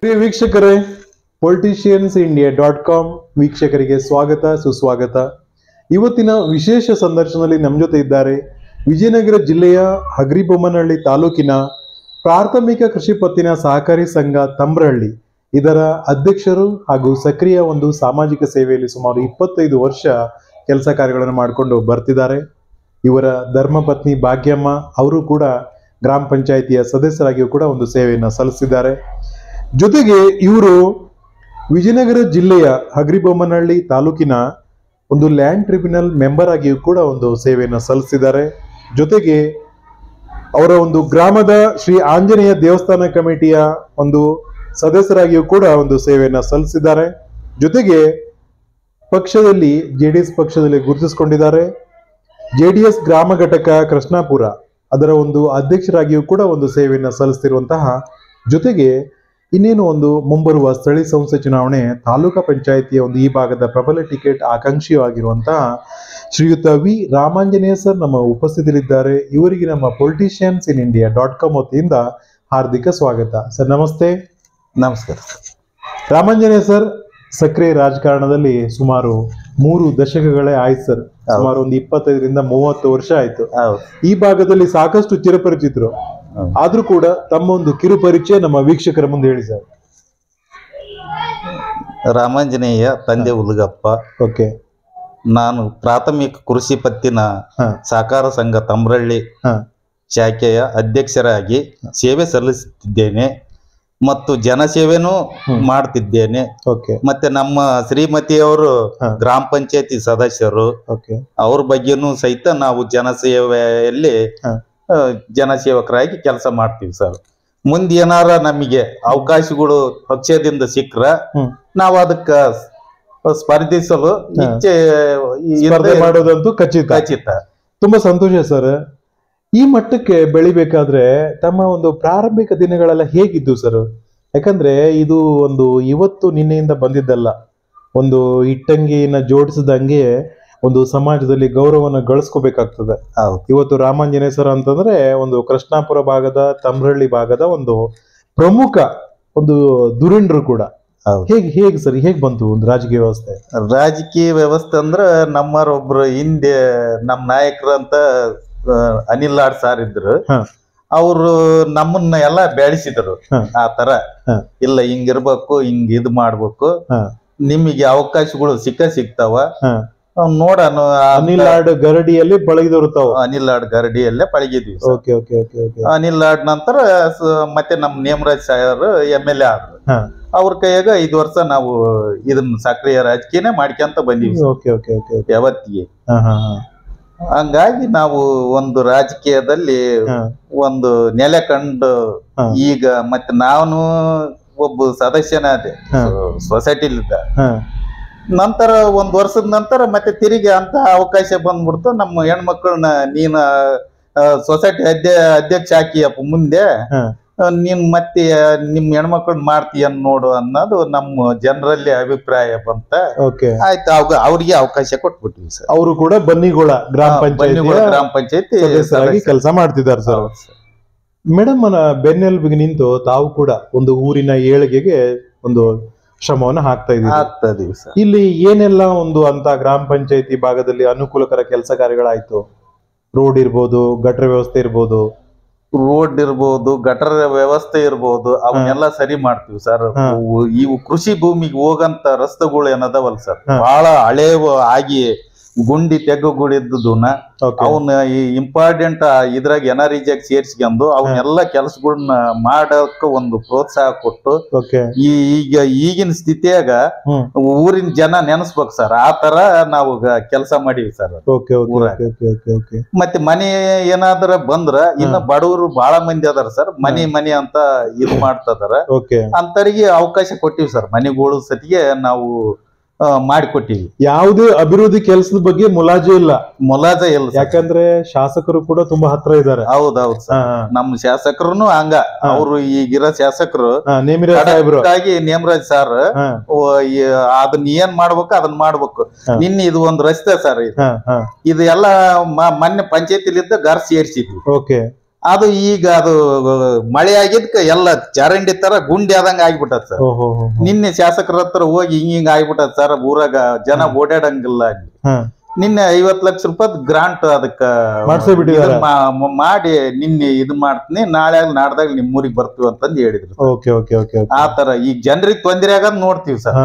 ಪ್ರಿಯ ವೀಕ್ಷಕರೇ, politiciansindia.com ವೀಕ್ಷಕರಿಗೆ ಸ್ವಾಗತ ಸುಸ್ವಾಗತ. ಇವತ್ತಿನ ವಿಶೇಷ ಸಂದರ್ಶನದಲ್ಲಿ ನಮ್ಮ ಜೊತೆ ಇದ್ದಾರೆ ವಿಜಯನಗರ ಜಿಲ್ಲೆಯ ಹಗರಿಬೊಮ್ಮನಹಳ್ಳಿ ತಾಲೂಕಿನ ಪ್ರಾಥಮಿಕ ಕೃಷಿ ಪತ್ತಿನ ಸಹಕಾರಿ ಸಂಘ ತಮ್ರಹಳ್ಳಿ ಇದರ ಅಧ್ಯಕ್ಷರು ಹಾಗೂ ಸಕ್ರಿಯ ಒಂದು ಸಾಮಾಜಿಕ ಸೇವೆಯಲ್ಲಿ ಸುಮಾರು 25 ವರ್ಷ ಕೆಲಸ ಕಾರ್ಯಗಳನ್ನು ಮಾಡಿಕೊಂಡು ಬರ್ತಿದ್ದಾರೆ. ಇವರ ಧರ್ಮಪತ್ನಿ ಭಾಗ್ಯಮ್ಮ ಅವರು ಕೂಡ ಗ್ರಾಮ ಪಂಚಾಯಿತಿಯ ಸದಸ್ಯರಾಗಿಯೂ ಕೂಡ ಒಂದು ಸೇವೆಯನ್ನು ಸಲ್ಲಿಸಿದ್ದಾರೆ. ಜೊತೆಗೆ ಇವರು ವಿಜಯನಗರ ಜಿಲ್ಲೆಯ ಹಗರಿಬೊಮ್ಮನಹಳ್ಳಿ ತಾಲೂಕಿನ ಒಂದು ಲ್ಯಾಂಡ್ ಟ್ರಿಬ್ಯುನಲ್ ಮೆಂಬರ್ ಆಗಿಯೂ ಕೂಡ ಒಂದು ಸೇವೆಯನ್ನು ಸಲ್ಲಿಸಿದ್ದಾರೆ. ಜೊತೆಗೆ ಅವರ ಒಂದು ಗ್ರಾಮದ ಶ್ರೀ ಆಂಜನೇಯ ದೇವಸ್ಥಾನ ಕಮಿಟಿಯ ಒಂದು ಸದಸ್ಯರಾಗಿಯೂ ಕೂಡ ಒಂದು ಸೇವೆಯನ್ನು ಸಲ್ಲಿಸಿದ್ದಾರೆ. ಜೊತೆಗೆ ಪಕ್ಷದಲ್ಲಿ JDS ಪಕ್ಷದಲ್ಲಿ ಗುರುತಿಸಿಕೊಂಡಿದ್ದಾರೆ. JDS ಗ್ರಾಮ ಘಟಕ ಕೃಷ್ಣಾಪುರ ಅದರ ಒಂದು ಅಧ್ಯಕ್ಷರಾಗಿಯೂ ಕೂಡ ಒಂದು ಸೇವೆಯನ್ನು ಸಲ್ಲಿಸ್ತಿರುವಂತಹ, ಜೊತೆಗೆ ಇನ್ನೇನು ಒಂದು ಮುಂಬರುವ ಸ್ಥಳೀಯ ಸಂಸ್ಥೆ ಚುನಾವಣೆ ತಾಲೂಕಾ ಪಂಚಾಯಿತಿಯ ಒಂದು ಈ ಭಾಗದ ಪ್ರಬಲ ಟಿಕೆಟ್ ಆಕಾಂಕ್ಷಿಯೂ ಆಗಿರುವಂತಹ ಶ್ರೀಯುತ ವಿ ರಾಮಾಂಜನೇಯ ಸರ್ ನಮ್ಮ ಉಪಸ್ಥಿತಿಯಲ್ಲಿದ್ದಾರೆ. ಇವರಿಗೆ ನಮ್ಮ politiciansindia.com ವತಿಯಿಂದ ಹಾರ್ದಿಕ ಸ್ವಾಗತ. ಸರ್ ನಮಸ್ತೆ. ನಮಸ್ಕಾರ. ರಾಮಾಂಜನೇಯ ಸರ್ ಸಕ್ರಿಯ ರಾಜಕಾರಣದಲ್ಲಿ ಸುಮಾರು 3 ದಶಕಗಳೇ ಆಯ್ತು ಸರ್. ಸುಮಾರು ಒಂದು 25ರಿಂದ 30 ವರ್ಷ ಆಯ್ತು. ಈ ಭಾಗದಲ್ಲಿ ಸಾಕಷ್ಟು ಚಿರಪರಿಚಿತರು. ಆದ್ರೂ ಕೂಡ ತಮ್ಮ ಒಂದು ಕಿರು ಪರಿಚಯ ನಮ್ಮ ವೀಕ್ಷಕರ ಮುಂದೆ ಹೇಳಿ ಸರ್. ರಾಮಾಂಜನೇಯ, ತಂದೆ ಹುಲಗಪ್ಪ. ಓಕೆ. ನಾನು ಪ್ರಾಥಮಿಕ ಕೃಷಿ ಪತ್ತಿನ ಸಹಕಾರ ಸಂಘ ತಮ್ರಹಳ್ಳಿ ಶಾಖೆಯ ಅಧ್ಯಕ್ಷರಾಗಿ ಸೇವೆ ಸಲ್ಲಿಸುತ್ತಿದ್ದೇನೆ ಮತ್ತು ಜನಸೇವೆನೂ ಮಾಡ್ತಿದ್ದೇನೆ. ಮತ್ತೆ ನಮ್ಮ ಶ್ರೀಮತಿಯವರು ಗ್ರಾಮ ಪಂಚಾಯತಿ ಸದಸ್ಯರು. ಅವ್ರ ಬಗ್ಗೆನೂ ಸಹಿತ ನಾವು ಜನಸೇವೆಯಲ್ಲಿ ಜನಸೇವಕರಾಗಿ ಕೆಲಸ ಮಾಡ್ತೀವಿ ಸರ್. ಮುಂದೆ ಏನಾರ ನಮಗೆ ಅವಕಾಶಗಳು ಪಕ್ಷದಿಂದ ಸಿಕ್ಕ್ರ ನಾವು ಅದಕ್ಕ ಸ್ಪರ್ಧಿಸಲು ಇಚ್ಛೆ ಮಾಡೋದಂತೂ ಖಚಿತ. ತುಂಬಾ ಸಂತೋಷ ಸರ್. ಈ ಮಟ್ಟಕ್ಕೆ ಬೆಳಿಬೇಕಾದ್ರೆ ತಮ್ಮ ಒಂದು ಪ್ರಾರಂಭಿಕ ದಿನಗಳೆಲ್ಲ ಹೇಗಿದ್ದು ಸರ್? ಯಾಕಂದ್ರೆ ಇದು ಒಂದು ಇವತ್ತು ನಿನ್ನೆಯಿಂದ ಬಂದಿದ್ದಲ್ಲ. ಒಂದು ಇಟ್ಟಂಗಿನ ಜೋಡಿಸಿದಂಗೆ ಒಂದು ಸಮಾಜದಲ್ಲಿ ಗೌರವನ ಗಳಿಸ್ಕೋಬೇಕಾಗ್ತದೆ. ಇವತ್ತು ರಾಮಾಂಜನೇಯ ಸರ್ ಅಂತಂದ್ರೆ ಒಂದು ಕೃಷ್ಣಾಪುರ ಭಾಗದ ತಮ್ರಹಳ್ಳಿ ಭಾಗದ ಒಂದು ಪ್ರಮುಖ ಒಂದು ಧುರೀಣರು ಕೂಡ. ಹೇಗೆ ಸರ್ ಹೇಗ್ ಬಂತು ಒಂದು ರಾಜಕೀಯ ವ್ಯವಸ್ಥೆ ಅಂದ್ರೆ ನಮ್ಮರೊಬ್ರು ಹಿಂದೆ ನಮ್ಮ ನಾಯಕರು ಅಂತ ಅನಿಲ್ ಲಾಡ್ ಸಾರ್ ಇದ್ರು. ಅವರು ನಮ್ಮನ್ನ ಎಲ್ಲ ಬೆಳೆಸಿದ್ರು. ಆ ತರ ಇಲ್ಲ ಹಿಂಗಿರ್ಬೇಕು, ಹಿಂಗ್ ಇದು ಮಾಡ್ಬೇಕು, ನಿಮಗೆ ಅವಕಾಶಗಳು ಸಿಗ್ತಾವ ನೋಡೋಣ. ಅನಿಲ್ ಲಾಡ್ ಗರಡಿಯಲ್ಲಿ ಪಳಗಿದವರು ತಾವು? ಅನಿಲ್ ಲಾಡ್ ಗರಡಿಯಲ್ಲೇ ಪಳಗಿದ್ವಿ. ಅನಿಲ್ ಲಾಡ್ ನಂತರ ಮತ್ತೆ ನಮ್ ನೇಮರಾಜ್ ಸಾಯರ್ MLA ಆದ್ರು. ಅವ್ರ ಕೈಯಾಗ 5 ವರ್ಷ ನಾವು ಇದನ್ನ ಸಕ್ರಿಯ ರಾಜಕೀಯನೇ ಮಾಡ್ಕೊಂತ ಬಂದೀವಿ ಯಾವತ್ತಿಗೆ. ಹಂಗಾಗಿ ನಾವು ಒಂದು ರಾಜಕೀಯದಲ್ಲಿ ಒಂದು ನೆಲೆ ಕಂಡು ಈಗ ಮತ್ತೆ ನಾನು ಒಬ್ಬ ಸದಸ್ಯನಾದೆ ಸೊಸೈಟಿಲಿದ್ದ. ನಂತರ 1 ವರ್ಷದ ನಂತರ ಮತ್ತೆ ತಿರುಗಿ ಅಂತ ಅವಕಾಶ ಬಂದ್ಬಿಡ್ತು. ನಮ್ಮ ಹೆಣ್ಮಕ್ಳನ್ನ ನೀನು ಸೊಸೈಟಿ ಅಧ್ಯಕ್ಷ ಹಾಕಿಯಪ್ಪ, ಮುಂದೆ ನೀನ್ ಮತ್ತೆ ನಿಮ್ ಹೆಣ್ಮಕ್ಳನ್ನ ಮಾಡ್ತೀಯ ನೋಡು ಅನ್ನೋದು ನಮ್ಮ ಜನರಲ್ಲಿ ಅಭಿಪ್ರಾಯ ಬಂತ. ಆಯ್ತು, ಅವ್ರಿಗೆ ಅವಕಾಶ ಕೊಟ್ಬಿಟ್ವಿ ಸರ್. ಅವರು ಕೂಡ ಬನ್ನಿಗೋಳ ಗ್ರಾಮ ಪಂಚಾಯತಿ ಕೆಲಸ ಮಾಡ್ತಿದ್ದಾರೆ ಸರ್. ಮೇಡಮ್ ಬೆನ್ನೆಲುಬಿಗೆ ನಿಂತು ತಾವು ಕೂಡ ಒಂದು ಊರಿನ ಏಳಿಗೆಗೆ ಒಂದು ಶ್ರಮವನ್ನು ಹಾಕ್ತಾ ಇದೀವಿ. ಇಲ್ಲಿ ಏನೆಲ್ಲ ಒಂದು ಅಂತ ಗ್ರಾಮ ಪಂಚಾಯತಿ ಭಾಗದಲ್ಲಿ ಅನುಕೂಲಕರ ಕೆಲಸ ಕಾರ್ಯಗಳಾಯ್ತು? ರೋಡ್ ಇರ್ಬೋದು, ಗಟರ ವ್ಯವಸ್ಥೆ ಇರ್ಬೋದು, ಗಟರ ವ್ಯವಸ್ಥೆ ಇರ್ಬೋದು, ಅವನ್ನೆಲ್ಲ ಸರಿ ಮಾಡ್ತೀವಿ ಸರ್. ಇವು ಕೃಷಿ ಭೂಮಿಗೆ ಹೋಗಂತ ರಸ್ತೆಗಳು ಏನದವಲ್ ಸರ್, ಬಹಳ ಹಳೇವು ಆಗಿ ಗುಂಡಿ ತೆಗ್ಗುಗಳಿದ್ದನ್ನ ಅವನ್ನ ಇಂಪಾರ್ಟೆಂಟ್ ಇದ್ರಾಗ NREGAಗ ಸೇರ್ಸ್ಕೊಂಡು ಅವನ್ನೆಲ್ಲ ಕೆಲಸಗಳನ್ನ ಮಾಡಕ್ ಒಂದು ಪ್ರೋತ್ಸಾಹ ಕೊಟ್ಟು ಈಗಿನ ಸ್ಥಿತಿಯಾಗ ಊರಿನ ಜನ ನೆನಸ್ಬೇಕು ಸರ್. ಆ ತರ ನಾವು ಕೆಲಸ ಮಾಡೀವಿ ಸರ್. ಮತ್ತೆ ಮನೆ ಏನಾದ್ರ ಬಂದ್ರ ಇನ್ನ ಬಡವರು ಬಹಳ ಮಂದಿ ಅದಾರ ಸರ್. ಮನಿ ಅಂತ ಇದು ಮಾಡ್ತದಾರ. ಅಂತರಿಗೆ ಅವಕಾಶ ಕೊಟ್ಟಿವಿ ಸರ್. ಮನೆಗಳು ಸತಿಗೆ ನಾವು ಮಾಡಿಕೊಟ್ಟಿವಿ. ಯಾವುದೇ ಅಭಿವೃದ್ಧಿ ಕೆಲಸದ ಬಗ್ಗೆ ಮುಲಾಜೆ ಇಲ್ಲ. ಯಾಕಂದ್ರೆ ಶಾಸಕರು ಕೂಡ ತುಂಬಾ ಹತ್ರ ಇದ್ದಾರೆ. ಹೌದೌದು, ನಮ್ಮ ಶಾಸಕರು ಹಂಗ. ಅವ್ರು ಈಗಿರೋ ಶಾಸಕರು ನೇಮರಾಜ್ ಸಾರ್ ಅದನ್ನ ಏನ್ ಮಾಡ್ಬೇಕು ಅದನ್ನ ಮಾಡ್ಬೇಕು. ನಿನ್ನೆ ಇದು ಒಂದು ರಸ್ತೆ ಸರ್, ಇದು ಎಲ್ಲ ಮೊನ್ನೆ ಪಂಚಾಯತಿಲಿದ್ದ ಗರ್ ಸೇರ್ಸಿದ್ವಿ. ಅದು ಈಗ ಅದು ಮಳೆ ಆಗಿದ್ಕ ಎಲ್ಲ ಚರಂಡಿ ತರ ಗುಂಡಿ ಆದಂಗ ಆಗ್ಬಿಟ್ಟದ ಸರ್. ನಿನ್ನೆ ಶಾಸಕರ ಹತ್ರ ಹೋಗಿ ಹಿಂಗ ಆಗ್ಬಿಟ್ಟದ ಸರ್, ಊರಾಗ ಜನ ಓಡಾಡಂಗಿಲ್ಲ. ನಿನ್ನೆ 50 ಲಕ್ಷ ರೂಪಾಯಿ ಗ್ರಾಂಟ್ ಅದಕ್ಕ ಮಾಡಿ ನಿನ್ನೆ ಇದು ಮಾಡ್ತೀನಿ, ನಾಳೆ ನಾಡ್ದಾಗ ನಿಮ್ ಊರಿಗೆ ಬರ್ತೀವಿ ಅಂತಂದು ಹೇಳಿದ್ರು. ಆ ತರ ಈಗ ಜನರಿಗೆ ತೊಂದರೆ ಆಗದ್ ನೋಡ್ತೀವಿ ಸರ್.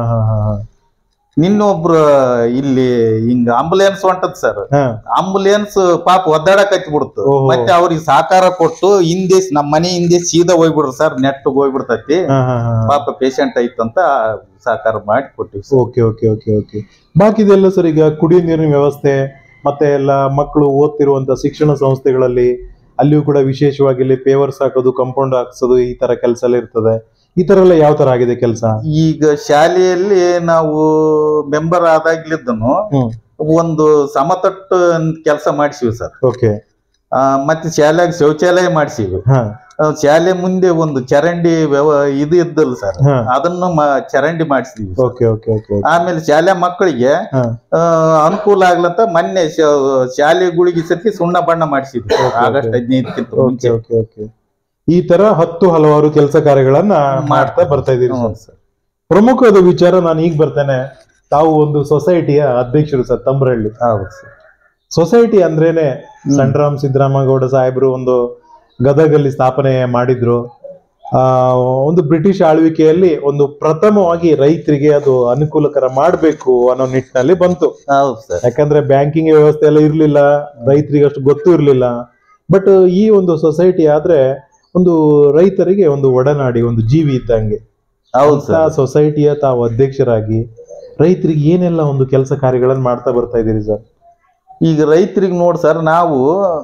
ನಿನ್ನೊಬ್ರು ಇಲ್ಲಿ ಹಿಂಗ ಆಂಬುಲೆನ್ಸ್ ಹೊಂಟದ್ ಸರ್, ಆಂಬುಲೆನ್ಸ್ ಪಾಪ ಒದ್ದಾಡಕ್ ಹತ್ಬಿಡ್ತು. ಮತ್ತೆ ಅವ್ರಿಗೆ ಸಹಕಾರ ಕೊಟ್ಟು ಹಿಂದೆ ನಮ್ ಮನೆ ಹಿಂದೆ ಸೀದಾ ಹೋಗ್ಬಿಡ್ರು ಸರ್, ನೆಟ್ ಹೋಗ್ಬಿಡ್ತೈತಿ, ಪಾಪ ಪೇಷಂಟ್ ಐತಂತ ಸಹಕಾರ ಮಾಡಿ ಕೊಟ್ಟಿವಿ. ಬಾಕಿದೆಲ್ಲ ಸರ್, ಈಗ ಕುಡಿಯೋ ನೀರಿನ ವ್ಯವಸ್ಥೆ ಮತ್ತೆ ಎಲ್ಲ ಮಕ್ಕಳು ಓದ್ತಿರುವಂತ ಶಿಕ್ಷಣ ಸಂಸ್ಥೆಗಳಲ್ಲಿ ಅಲ್ಲಿಯೂ ಕೂಡ ವಿಶೇಷವಾಗಿ ಇಲ್ಲಿ ಪೇವರ್ಸ್ ಹಾಕೋದು, ಕಾಂಪೌಂಡ್ ಹಾಕ್ಸೋದು, ಈ ತರ ಕೆಲಸ ಎಲ್ಲ ಇರ್ತದೆ. ಈ ತರ ಎಲ್ಲ ಯಾವ ತರ ಆಗಿದೆ ಕೆಲಸ? ಈಗ ಶಾಲೆಯಲ್ಲಿ ನಾವು ಮೆಂಬರ್ ಆದಾಗ್ಲಿದ್ದನು ಒಂದು ಸಮತಟ್ಟು ಕೆಲಸ ಮಾಡಿಸಿವಿ ಸರ್. ಮತ್ತೆ ಶಾಲೆಯಾಗ ಶೌಚಾಲಯ ಮಾಡಿಸಿವಿ. ಶಾಲೆ ಮುಂದೆ ಒಂದು ಚರಂಡಿ ಇದು ಇದ್ದಲ್ಲ ಸರ್, ಅದನ್ನು ಚರಂಡಿ ಮಾಡಿಸಿದ್ವಿ. ಆಮೇಲೆ ಶಾಲೆ ಮಕ್ಕಳಿಗೆ ಅನುಕೂಲ ಆಗ್ಲಂತ ಮೊನ್ನೆ ಶಾಲೆಗಳಿಗೆ ಸತಿ ಸುಣ್ಣ ಬಣ್ಣ ಮಾಡಿಸಿದ್ವಿ ಆಗಸ್ಟ್ 15ಕ್ಕಿಂತ ಮುಂಚೆ. ಈ ತರ ಹಲವಾರು ಕೆಲಸ ಕಾರ್ಯಗಳನ್ನ ಮಾಡ್ತಾ ಬರ್ತಾ ಇದೀರಿ ಸರ್. ಪ್ರಮುಖವಾದ ವಿಚಾರ, ನಾನು ಈಗ ಬರ್ತೇನೆ, ತಾವು ಒಂದು ಸೊಸೈಟಿಯ ಅಧ್ಯಕ್ಷರು ಸರ್ ತಮ್ರಹಳ್ಳಿ. ಸೊಸೈಟಿ ಅಂದ್ರೇನೆ ಸಂಡ್ರಾಮ್ ಸಿದ್ದರಾಮಗೌಡ ಸಾಹೇಬ್ರು ಒಂದು ಗದಗಲ್ಲಿ ಸ್ಥಾಪನೆ ಮಾಡಿದ್ರು. ಒಂದು ಬ್ರಿಟಿಷ್ ಆಳ್ವಿಕೆಯಲ್ಲಿ ಒಂದು ಪ್ರಥಮವಾಗಿ ರೈತರಿಗೆ ಅದು ಅನುಕೂಲಕರ ಮಾಡ್ಬೇಕು ಅನ್ನೋ ನಿಟ್ಟಿನಲ್ಲಿ ಬಂತು. ಯಾಕಂದ್ರೆ ಬ್ಯಾಂಕಿಂಗ್ ವ್ಯವಸ್ಥೆ ಎಲ್ಲ ಇರ್ಲಿಲ್ಲ, ರೈತರಿಗೆ ಅಷ್ಟು ಗೊತ್ತೂ ಇರ್ಲಿಲ್ಲ. ಬಟ್ ಈ ಒಂದು ಸೊಸೈಟಿ ಆದ್ರೆ ಒಂದು ರೈತರಿಗೆ ಒಂದು ಒಡನಾಡಿ, ಒಂದು ಜೀವಿ ಇದ್ದಂಗೆ. ಸೊಸೈಟಿಯ ತಾವು ಅಧ್ಯಕ್ಷರಾಗಿ ರೈತರಿಗೆ ಏನೆಲ್ಲ ಒಂದು ಕೆಲಸ ಕಾರ್ಯಗಳನ್ನ ಮಾಡ್ತಾ ಬರ್ತಾ ಇದೀರಿ ಸರ್? ಈಗ ರೈತರಿಗೆ ನೋಡ್ ಸರ್, ನಾವು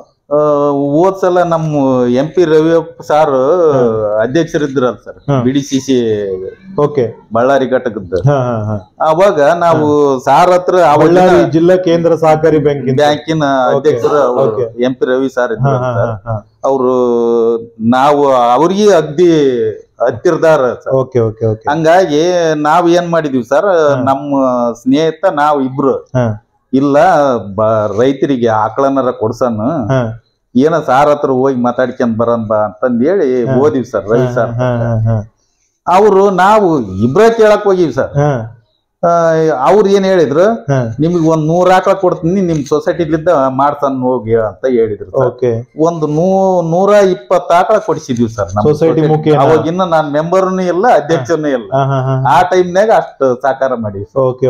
ಹೋದ್ಸಲ ನಮ್ಮ MP ರವಿಯಪ್ಪ ಸಾರ್ ಅಧ್ಯಕ್ಷರಿದ್ರಲ್ಲ ಸರ್, BDCC ಬಳ್ಳಾರಿ ಘಟಕದ. ಅವಾಗ ನಾವು ಸಾರ್ ಹತ್ರ ಬಳ್ಳಾರಿ ಜಿಲ್ಲಾ ಕೇಂದ್ರ ಸಹಕಾರಿ ಬ್ಯಾಂಕಿನ ಅಧ್ಯಕ್ಷರು MP ರವಿ ಸಾರ್ ಇದ್ರು. ಅವರು ನಾವು ಅವ್ರಿಗೆ ಅಗ್ದಿ ಹತ್ತಿರದಾರ. ಹಂಗಾಗಿ ನಾವ್ ಏನ್ ಮಾಡಿದ್ವಿ ಸರ್, ನಮ್ಮ ಸ್ನೇಹಿತ ನಾವು ಇಬ್ರು ಇಲ್ಲ ರೈತರಿಗೆ ಆಕಳನಾರ ಕೊಡ್ಸನ್, ಏನ ಸಾರ್ ಹತ್ರ ಹೋಗಿ ಮಾತಾಡ್ಕೊಂಡ್ ಬರನ್ ಬಾ ಅಂತಂದ್ ಹೇಳಿ ಓದಿವಿ ಸರ್. ರವಿ ಸರ್ ಅವರು ನಾವು ಇಬ್ರ ಕೇಳಕ್ ಹೋಗಿವಿ ಸರ್. ಅವ್ರ ಏನ್ ಹೇಳಿದ್ರು, ನಿಮ್ಗೆ ಒಂದ್ 100 ಆಕಳ ಕೊಡ್ತೀನಿ, ನಿಮ್ ಸೊಸೈಟಿಲಿದ್ದ ಮಾಡ್ತಾನ ಹೋಗಿ ಅಂತ ಹೇಳಿದ್ರು. ಒಂದು 120 ಆಕಳ ಕೊಡಿಸಿದ್ವಿ ಸರ್ ನಮ್ಮ ಸೊಸೈಟಿ. ಅವಾಗಿನ್ನ ನಾನ್ ಮೆಂಬರ್ನು ಇಲ್ಲ, ಅಧ್ಯಕ್ಷನೂ ಇಲ್ಲ. ಆ ಟೈಮ್ನಾಗ ಅಷ್ಟು ಸಹಕಾರ ಮಾಡಿ.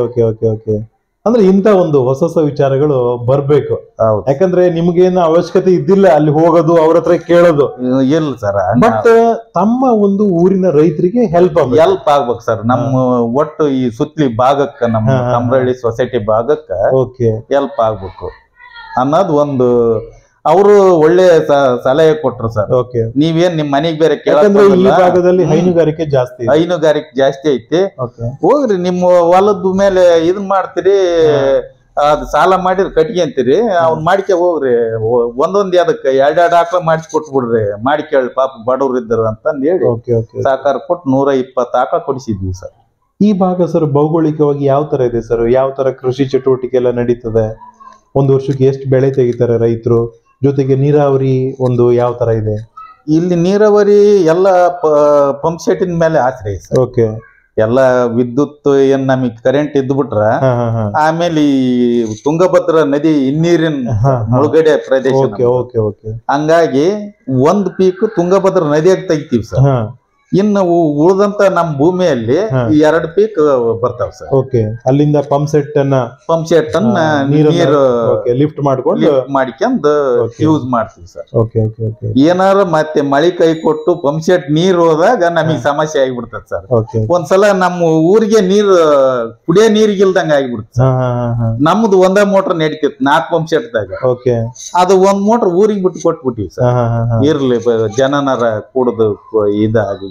ಅಂದ್ರೆ ಇಂತ ಒಂದು ಹೊಸ ವಿಚಾರಗಳು ಬರ್ಬೇಕು. ಯಾಕಂದ್ರೆ ನಿಮ್ಗೇನು ಅವಶ್ಯಕತೆ ಇದ್ದಿಲ್ಲ ಅಲ್ಲಿ ಹೋಗೋದು, ಅವ್ರ ಹತ್ರ ಕೇಳೋದು ಇಲ್ಲ ಸರ್. ಬಟ್ ತಮ್ಮ ಒಂದು ಊರಿನ ರೈತರಿಗೆ ಹೆಲ್ಪ್ ಆಗ್ಬೇಕು ಸರ್. ನಮ್ಮ ಒಟ್ಟು ಈ ಸುತ್ತಲಿ ಭಾಗಕ್ಕ, ನಮ್ಮ ತಮ್ರಹಳ್ಳಿ ಸೊಸೈಟಿ ಭಾಗಕ್ಕ ಹೆಲ್ಪ್ ಆಗ್ಬೇಕು ಅನ್ನೋದು ಒಂದು ಅವರು ಒಳ್ಳೆ ಸಲಹೆ ಕೊಟ್ರು ಸರ್. ನೀವೇನ್ ನಿಮ್ ಮನೆಗ್ ಬೇರೆ ಭಾಗದಲ್ಲಿ ಹೈನುಗಾರಿಕೆ ಜಾಸ್ತಿ ಐತಿ, ಹೋಗ್ರಿ ನಿಮ್ಮ ಹೊಲದ ಮೇಲೆ ಇದನ್ ಮಾಡ್ತೀರಿ, ಅದ್ ಸಾಲ ಮಾಡಿರಿ ಕಟ್ಗೆ ಅಂತೀರಿ, ಅವ್ನ್ ಮಾಡಿಕೆ ಹೋಗ್ರಿ, ಒಂದೊಂದ್ ಅದಕ್ಕೆ 2 ಆಕಳ ಮಾಡಿಸ್ಕೊಟ್ಬಿಡ್ರಿ, ಮಾಡಿಕೇಳಿ ಪಾಪ ಬಡವ್ರು ಇದ್ರು ಅಂತಂದ್ ಹೇಳಿ ಸಹಕಾರ ಕೊಟ್ಟು 120 ಆಕಳ ಕೊಡಿಸಿದ್ವಿ ಸರ್. ಈ ಭಾಗ ಸರ್ ಭೌಗೋಳಿಕವಾಗಿ ಯಾವ ತರ ಇದೆ ಸರ್? ಯಾವ ತರ ಕೃಷಿ ಚಟುವಟಿಕೆ ಎಲ್ಲ ನಡೀತದೆ? ಒಂದು ವರ್ಷಕ್ಕೆ ಎಷ್ಟು ಬೆಳೆ ತೆಗಿತಾರೆ ರೈತರು? ಜೊತೆಗೆ ನೀರಾವರಿ ಒಂದು ಯಾವ ತರ ಇದೆ ಇಲ್ಲಿ? ನೀರಾವರಿ ಎಲ್ಲ ಪಂಪ್ ಸೆಟ್ಟಿನ ಮೇಲೆ ಆಶ್ರಯ ಸರ್. ಎಲ್ಲ ವಿದ್ಯುತ್ ಏನ್ ನಮಗ್ ಕರೆಂಟ್ ಇದ್ಬಿಟ್ರ ಆಮೇಲೆ ಈ ತುಂಗಭದ್ರಾ ನದಿ ಹಿನ್ನೀರಿನ ಮುಳುಗಡೆ ಪ್ರದೇಶ. ಹಂಗಾಗಿ ಒಂದ್ ಪೀಕ್ ತುಂಗಭದ್ರಾ ನದಿಯಾಗ ತೆಗಿತೀವಿ ಸರ್. ಇನ್ನು ಉಳಿದಂತ ನಮ್ ಭೂಮಿಯಲ್ಲಿ 2 ಪೀಕ್ ಬರ್ತಾವ ಸರ್. ಅಲ್ಲಿಂದ ಪಂಪ್ ಸೆಟ್ ಅನ್ನ ನೀರು ಲಿಫ್ಟ್ ಮಾಡ್ಕೊಂಡ್ ಯೂಸ್ ಮಾಡ್ತೀವಿ ಸರ್. ಏನಾರ ಮತ್ತೆ ಮಳಿ ಕೈ ಕೊಟ್ಟು ಪಂಪ್ ಸೆಟ್ ನೀರ್ ಹೋದಾಗ ನಮಗ್ ಸಮಸ್ಯೆ ಆಗಿಬಿಡ್ತದ ಸರ್. ಒಂದ್ಸಲ ನಮ್ಮ ಊರಿಗೆ ನೀರು ಕುಡಿಯೋ ನೀರಿಗಿಲ್ದಂಗ ಆಗಿಬಿಡ್ತ. ನಮ್ದು ಒಂದೇ ಮೋಟರ್ ನಡೀತಿತ್ತು 4 ಪಂಪ್ ಸೆಟ್ ದಾಗ. ಅದು ಒಂದ್ ಮೋಟರ್ ಊರಿಗೆ ಬಿಟ್ಟು ಕೊಟ್ಬಿಟ್ಟಿವಿ ಸರ್. ಇರ್ಲಿ ಜನನರ ಕೂಡದು ಇದಾಗಿ.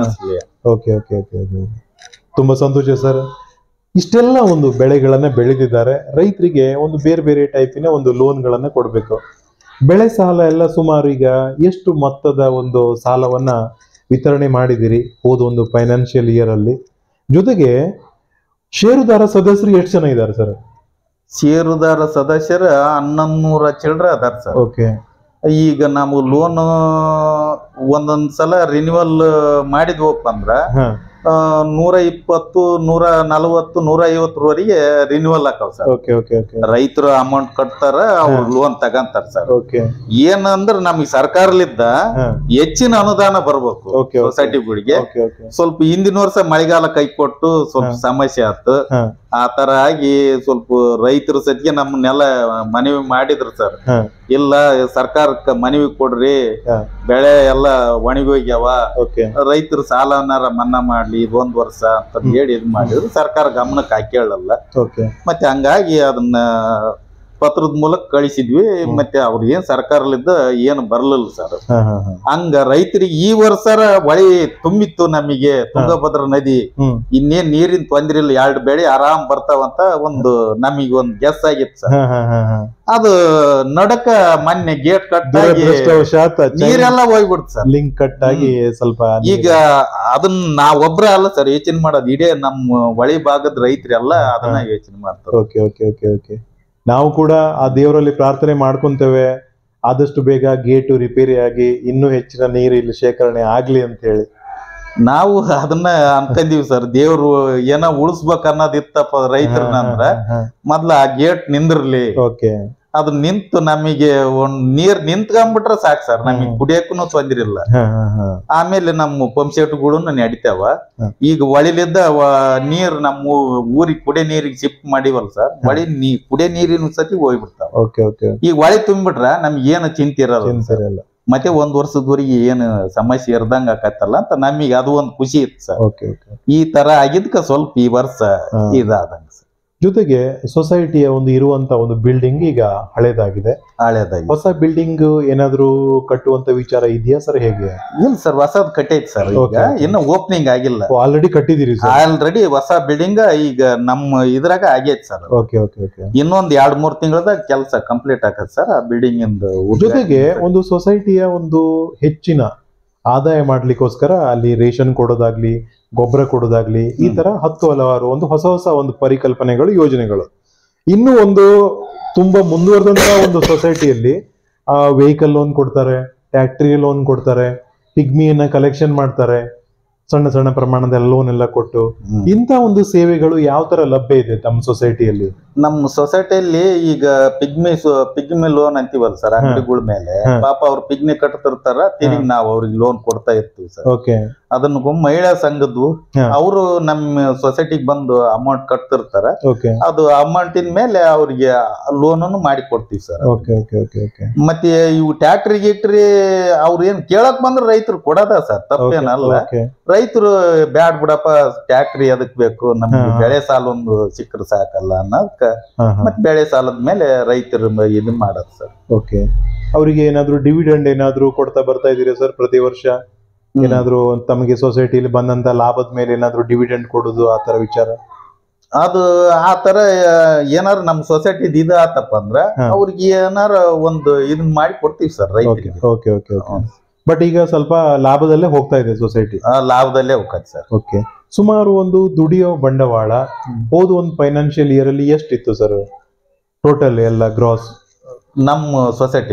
ತುಂಬಾ ಸಂತೋಷ ಸರ್. ಇಷ್ಟೆಲ್ಲ ಒಂದು ಬೆಳೆಗಳನ್ನ ಬೆಳೆದಿದ್ದಾರೆ. ರೈತರಿಗೆ ಒಂದು ಬೇರೆ ಬೇರೆ ಟೈಪಿನ ಒಂದು ಲೋನ್ಗಳನ್ನ ಕೊಡ್ಬೇಕು. ಬೆಳೆ ಸಾಲ ಎಲ್ಲ ಸುಮಾರು ಈಗ ಎಷ್ಟು ಮೊತ್ತದ ಒಂದು ಸಾಲವನ್ನ ವಿತರಣೆ ಮಾಡಿದಿರಿ ಹೋದ ಒಂದು ಫೈನಾನ್ಷಿಯಲ್ ಇಯರ್ ಅಲ್ಲಿ? ಜೊತೆಗೆ ಷೇರುದಾರ ಸದಸ್ಯರು ಎಷ್ಟು ಜನ ಇದ್ದಾರೆ ಸರ್? ಷೇರುದಾರ ಸದಸ್ಯರು 1100 ಚಿಲ್ಡ್ರ ಅದಾರ ಸರ್. ಈಗ ನಾವು ಲೋನ್ ಒಂದೊಂದ್ ಸಲ ರಿನ್ಯೂವಲ್ ಮಾಡಿದ್ವಪ್ಪ ಅಂದ್ರ 120, 140, 150ವರೆಗೆ ರಿನ್ಯೂವಲ್ ಆಕಾವ್ ಸರ್. ರೈತರು ಅಮೌಂಟ್ ಕಟ್ತಾರ, ಅವ್ರು ಲೋನ್ ತಗಂತಾರ ಸರ್. ಏನಂದ್ರ ನಮ್ಗೆ ಸರ್ಕಾರಲಿದ್ದ ಹೆಚ್ಚಿನ ಅನುದಾನ ಬರ್ಬೇಕು ಸೊಸೈಟಿಗಳಿಗೆ. ಸ್ವಲ್ಪ ಹಿಂದಿನ ವರ್ಷ ಮಳೆಗಾಲ ಕೈ ಕೊಟ್ಟು ಸ್ವಲ್ಪ ಸಮಸ್ಯೆ ಆಯ್ತು. ಆ ತರ ಆಗಿ ಸ್ವಲ್ಪ ರೈತರ ಸತಿಗೆ ನಮ್ಮನ್ನೆಲ್ಲ ಮನವಿ ಮಾಡಿದ್ರು ಸರ್. ಇಲ್ಲ ಸರ್ಕಾರಕ್ಕೆ ಮನವಿ ಕೊಡ್ರಿ, ಬೆಳೆ ಎಲ್ಲ ಒಣಗೋಗ್ಯಾವ, ರೈತರು ಸಾಲನಾರ ಮನ್ನಾ ಮಾಡ್ಲಿ ಇದೊಂದ್ ವರ್ಷ ಅಂತ ಹೇಳಿ ಇದ್ ಮಾಡಿದ್ರು. ಸರ್ಕಾರ ಗಮನಕ್ಕೆ ಹಾಕೇಳಲ್ಲ. ಮತ್ತೆ ಹಂಗಾಗಿ ಅದನ್ನ ಪತ್ರದ ಮೂಲಕ ಕಳಿಸಿದ್ವಿ. ಮತ್ತೆ ಅವ್ರ ಏನ್ ಸರ್ಕಾರಲಿದ್ದ ಏನು ಬರ್ಲಿಲ್ಲ ಸರ್. ಹಂಗ ರೈತರಿಗೆ ಈ ವರ್ಷ ಹೊಳಿ ತುಂಬಿತ್ತು ನಮಗೆ, ತುಂಗಭದ್ರಾ ನದಿ. ಇನ್ನೇನ್ ನೀರಿನ ತೊಂದ್ರೆ ಇಲ್ಲ, 2 ಬೆಳೆ ಆರಾಮ್ ಬರ್ತಾವಂತ ಒಂದು ನಮಗೆ ಒಂದ್ ಗೆಸ್ ಆಗಿತ್ತು ಸರ್. ಅದು ನಡಕ ಮೊನ್ನೆ ಗೇಟ್ ಕಟ್ ಆಗಿ ನೀರೆಲ್ಲ ಹೋಗ್ಬಿಡ್ತು ಸರ್. ಲಿಂಕ್ ಕಟ್ ಆಗಿ ಸ್ವಲ್ಪ ಈಗ ಅದನ್ನ ನಾವೊಬ್ರ ಅಲ್ಲ ಸರ್ ಯೋಚನೆ ಮಾಡೋದು, ಇಡೇ ನಮ್ಮ ಹೊಳಿ ಭಾಗದ ರೈತರೆಲ್ಲ ಅದನ್ನ ಯೋಚನೆ ಮಾಡ್ತಾರೆ. ನಾವು ಕೂಡ ಆ ದೇವರಲ್ಲಿ ಪ್ರಾರ್ಥನೆ ಮಾಡ್ಕೊಂತೇವೆ, ಆದಷ್ಟು ಬೇಗ ಗೇಟು ರಿಪೇರಿ ಆಗಿ ಇನ್ನೂ ಹೆಚ್ಚಿನ ನೀರು ಇಲ್ಲಿ ಶೇಖರಣೆ ಆಗ್ಲಿ ಅಂತ ಹೇಳಿ. ನಾವು ಅದನ್ನ ಅನ್ಕಂದೀವಿ ಸರ್. ದೇವ್ರು ಏನೋ ಉಳಿಸ್ಬೇಕ ಅನ್ನೋದಿತ್ತಪ್ಪ ರೈತರನ್ನ ಅಂದ್ರ ಮೊದ್ಲ ಆ ಗೇಟ್ ನಿಂದಿರ್ಲಿ. ಅದು ನಿಂತು ನಮಗೆ ಒಂದ್ ನೀರ್ ನಿಂತ್ಕೊಂಡ್ಬಿಟ್ರೆ ಸಾಕು ಸರ್, ನಮಗೆ ಕುಡಿಯಕ್ಕೂ ತೊಂದ್ರೆ ಇಲ್ಲ. ಆಮೇಲೆ ನಮ್ಮ ಪಂಪ್ ಸೆಟ್ಗಳು ನಡಿತಾವ. ಈಗ ಹೊಳಿಲಿದ್ದ ನೀರ್ ನಮ್ಮ ಊರಿಗೆ ಕುಡಿಯ ನೀರಿಗೆ ಶಿಫ್ಟ್ ಮಾಡಿವಲ್ಲ ಸರ್, ಹೊಳಿ ಕುಡಿಯ ನೀರಿನ ಸತಿ ಹೋಗ್ಬಿಡ್ತಾವ. ಈಗ ಹೊಳಿ ತುಂಬಿಟ್ರ ನಮ್ಗೆ ಏನು ಚಿಂತೆ ಇರಲ್ಲ. ಮತ್ತೆ ಒಂದ್ ವರ್ಷದವರೆಗೆ ಏನು ಸಮಸ್ಯೆ ಇರ್ದಂಗ ಆಕತ್ತಲ್ಲ ಅಂತ ನಮಗೆ ಅದು ಒಂದು ಖುಷಿ ಇತ್ತು ಸರ್. ಈ ತರ ಆಗಿದ್ಕ ಸ್ವಲ್ಪ ಈ ವರ್ಷ ಇದಾದಂಗ ಸರ್. ಜೊತೆಗೆ ಸೊಸೈಟಿಯ ಒಂದು ಇರುವಂತ ಒಂದು ಬಿಲ್ಡಿಂಗ್ ಈಗ ಹಳೇದಾಗಿದೆ. ಹೊಸ ಬಿಲ್ಡಿಂಗ್ ಏನಾದ್ರು ಕಟ್ಟುವಂತ ವಿಚಾರ ಇದೆಯಾ ಸರ್? ಹೇಗೆ? ಇಲ್ಲ ಸರ್, ಹೊಸದ್ ಕಟ್ಟೈತಿ ಸರ್. ಈಗ ಇನ್ನು ಓಪನಿಂಗ್ ಆಗಿಲ್ಲ. ಆಲ್ರೆಡಿ ಕಟ್ಟಿದಿರಿ? ಆಲ್ರೆಡಿ ಹೊಸ ಬಿಲ್ಡಿಂಗ್ ಈಗ ನಮ್ಮ ಇದ್ರಾಗ ಆಗೈತಿ ಸರ್. ಇನ್ನೊಂದ್ 2-3 ತಿಂಗಳದಾಗ ಕೆಲಸ ಕಂಪ್ಲೀಟ್ ಆಗತ್ತೆ ಸರ್ ಆ ಬಿಲ್ಡಿಂಗ್ ಇಂದ. ಜೊತೆಗೆ ಒಂದು ಸೊಸೈಟಿಯ ಒಂದು ಹೆಚ್ಚಿನ ಆದಾಯ ಮಾಡ್ಲಿಕ್ಕೋಸ್ಕರ ಅಲ್ಲಿ ರೇಷನ್ ಕೊಡೋದಾಗ್ಲಿ, ಗೊಬ್ಬರ ಕೊಡೋದಾಗ್ಲಿ, ಈ ತರ ಹಲವಾರು ಒಂದು ಹೊಸ ಒಂದು ಪರಿಕಲ್ಪನೆಗಳು, ಯೋಜನೆಗಳು. ಇನ್ನು ಒಂದು ತುಂಬಾ ಮುಂದುವರೆದಂತ ಒಂದು ಸೊಸೈಟಿಯಲ್ಲಿ ವೆಹಿಕಲ್ ಲೋನ್ ಕೊಡ್ತಾರೆ, ಟ್ಯಾಕ್ಟ್ರಿ ಲೋನ್ ಕೊಡ್ತಾರೆ, ಪಿಗ್ಮಿಯನ್ನ ಕಲೆಕ್ಷನ್ ಮಾಡ್ತಾರೆ, ಸಣ್ಣ ಸಣ್ಣ ಪ್ರಮಾಣದ ಲೋನ್ ಎಲ್ಲ ಕೊಟ್ಟು. ಇಂತ ಒಂದು ಸೇವೆಗಳು ಯಾವ ತರ ಲಭ್ಯ ಇದೆ ತಮ್ಮ ಸೊಸೈಟಿಯಲ್ಲಿ? ನಮ್ಮ ಸೊಸೈಟಿಯಲ್ಲಿ ಈಗ ಪಿಗ್ಮಿ ಲೋನ್ ಅಂತೀವಲ್ಲ ಸರ್, ಅಂಗಡಿಗಳ ಮೇಲೆ ಪಾಪ ಅವ್ರು ಪಿಗ್ಮಿ ಕಟ್ತಿರ್ತಾರ, ತಿರುಗಿ ನಾವು ಅವ್ರಿಗೆ ಲೋನ್ ಕೊಡ್ತಾ ಇರ್ತೀವಿ ಸರ್. ಅದನ್ನ ಮಹಿಳಾ ಸಂಘದ್ದು ಅವರು ನಮ್ಮ ಸೊಸೈಟಿಗೆ ಬಂದು ಅಮೌಂಟ್ ಕಟ್ತಿರ್ತಾರ. ಅದು ಅಮೌಂಟಿನ ಮೇಲೆ ಅವ್ರಿಗೆ ಲೋನ್ ಮಾಡಿ ಕೊಡ್ತೀವಿ ಸರ್. ಮತ್ತೆ ಇವು ಟ್ಯಾಕ್ಟ್ರಿ ಗಿಟ್ರಿ ಅವ್ರ ಏನ್ ಕೇಳಕ್ ಬಂದ್ರೆ ರೈತರು ಕೊಡದ ಸರ್, ತಪ್ಪೇನಲ್ಲ. ರೈತರು ಬ್ಯಾಡ್ ಬಿಡಪ್ಪ ಟ್ಯಾಕ್ಟ್ರಿ ಅದಕ್ ಬೇಕು, ನಮ್ಗೆ ಬೆಳೆ ಸಾಲ ಒಂದು ಸಿಕ್ಕರೆ ಸಾಕಲ್ಲ ಅನ್ನೋದಕ್ಕ ಮತ್ತೆ ಬೆಳೆ ಸಾಲದ ಮೇಲೆ ರೈತರು ಇದು ಮಾಡೋದು ಸರ್. ಅವರಿಗೆ ಏನಾದ್ರು ಡಿವಿಡೆಂಡ್ ಏನಾದ್ರು ಕೊಡ್ತಾ ಬರ್ತಾ ಇದೀರಾ ಸರ್ ಪ್ರತಿ ವರ್ಷ? ಏನಾದ್ರು ತಮಗೆ ಸೊಸೈಟಿಲಿ ಬಂದಂತ ಲಾಭದ ಮೇಲೆ ಏನಾದ್ರು ಡಿವಿಡೆಂಡ್ ಕೊಡುದು, ಆ ತರ ವಿಚಾರ? ಅದು ಆ ತರ ಏನಾರ ನಮ್ ಸೊಸೈಟಿ ಇದು ಆತಪ್ಪ ಅಂದ್ರ ಅವ್ರಿಗೆ ಏನಾರ ಒಂದು ಇದನ್ನ ಮಾಡಿ ಕೊಡ್ತೀವಿ ಸರ್ ರೈತರಿಗೆ. ಬಟ್ ಈಗ ಸ್ವಲ್ಪ ಲಾಭದಲ್ಲೇ ಹೋಗ್ತಾ ಇದೆ ಸೊಸೈಟಿ? ಲಾಭದಲ್ಲೇ ಹೋಗ್ತದೆ ಸರ್. ಸುಮಾರು ಒಂದು ದುಡಿಯೋ ಬಂಡವಾಳ ಹೋದ ಒಂದು ಫೈನಾನ್ಷಿಯಲ್ ಇಯರ್ ಅಲ್ಲಿ ಎಷ್ಟಿತ್ತು ಸರ್ ಟೋಟಲ್ ಎಲ್ಲ ಗ್ರಾಸ್ ನಮ್ಮ ಸೊಸೈಟಿ?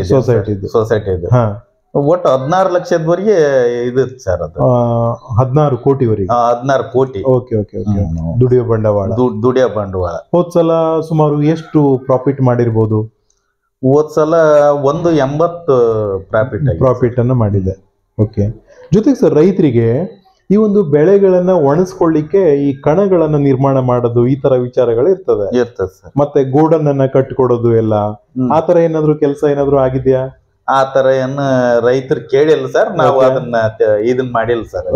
ಒಟ್ಟು 16 ಲಕ್ಷದವರೆಗೆ ಇದು ಸರ್. ಅದು 16 ಕೋಟಿವರೆಗೆ? 16 ಕೋಟಿ ದುಡಿಯೋ ಬಂಡವಾಳ. ಹೋದ್ ಸಲ ಸುಮಾರು ಎಷ್ಟು ಪ್ರಾಫಿಟ್ ಮಾಡಿರ್ಬೋದು? ಹೋದ್ ಸಲ 180 ಪ್ರಾಫಿಟ್ ಅನ್ನು ಮಾಡಿದೆ. ಜೊತೆಗೆ ಸರ್ ರೈತರಿಗೆ ಈ ಒಂದು ಬೆಳೆಗಳನ್ನ ಒಣಸ್ಕೊಳ್ಳಿಕ್ಕೆ ಈ ಕಣಗಳನ್ನ ನಿರ್ಮಾಣ ಮಾಡೋದು, ಈ ತರ ವಿಚಾರಗಳು ಇರ್ತದೆ. ಮತ್ತೆ ಗೋಡನ್ ಅನ್ನ ಕಟ್ಕೊಡೋದು ಎಲ್ಲ, ಆ ತರ ಏನಾದ್ರು ಕೆಲಸ ಏನಾದ್ರು ಆಗಿದ್ಯಾ? ಆ ತರ ಏನ್ ರೈತರು ಕೇಳಿಲ್ಲ ಸರ್, ನಾವು ಅದನ್ನ ಇದನ್ ಮಾಡಿಲ್ಲ ಸರ್.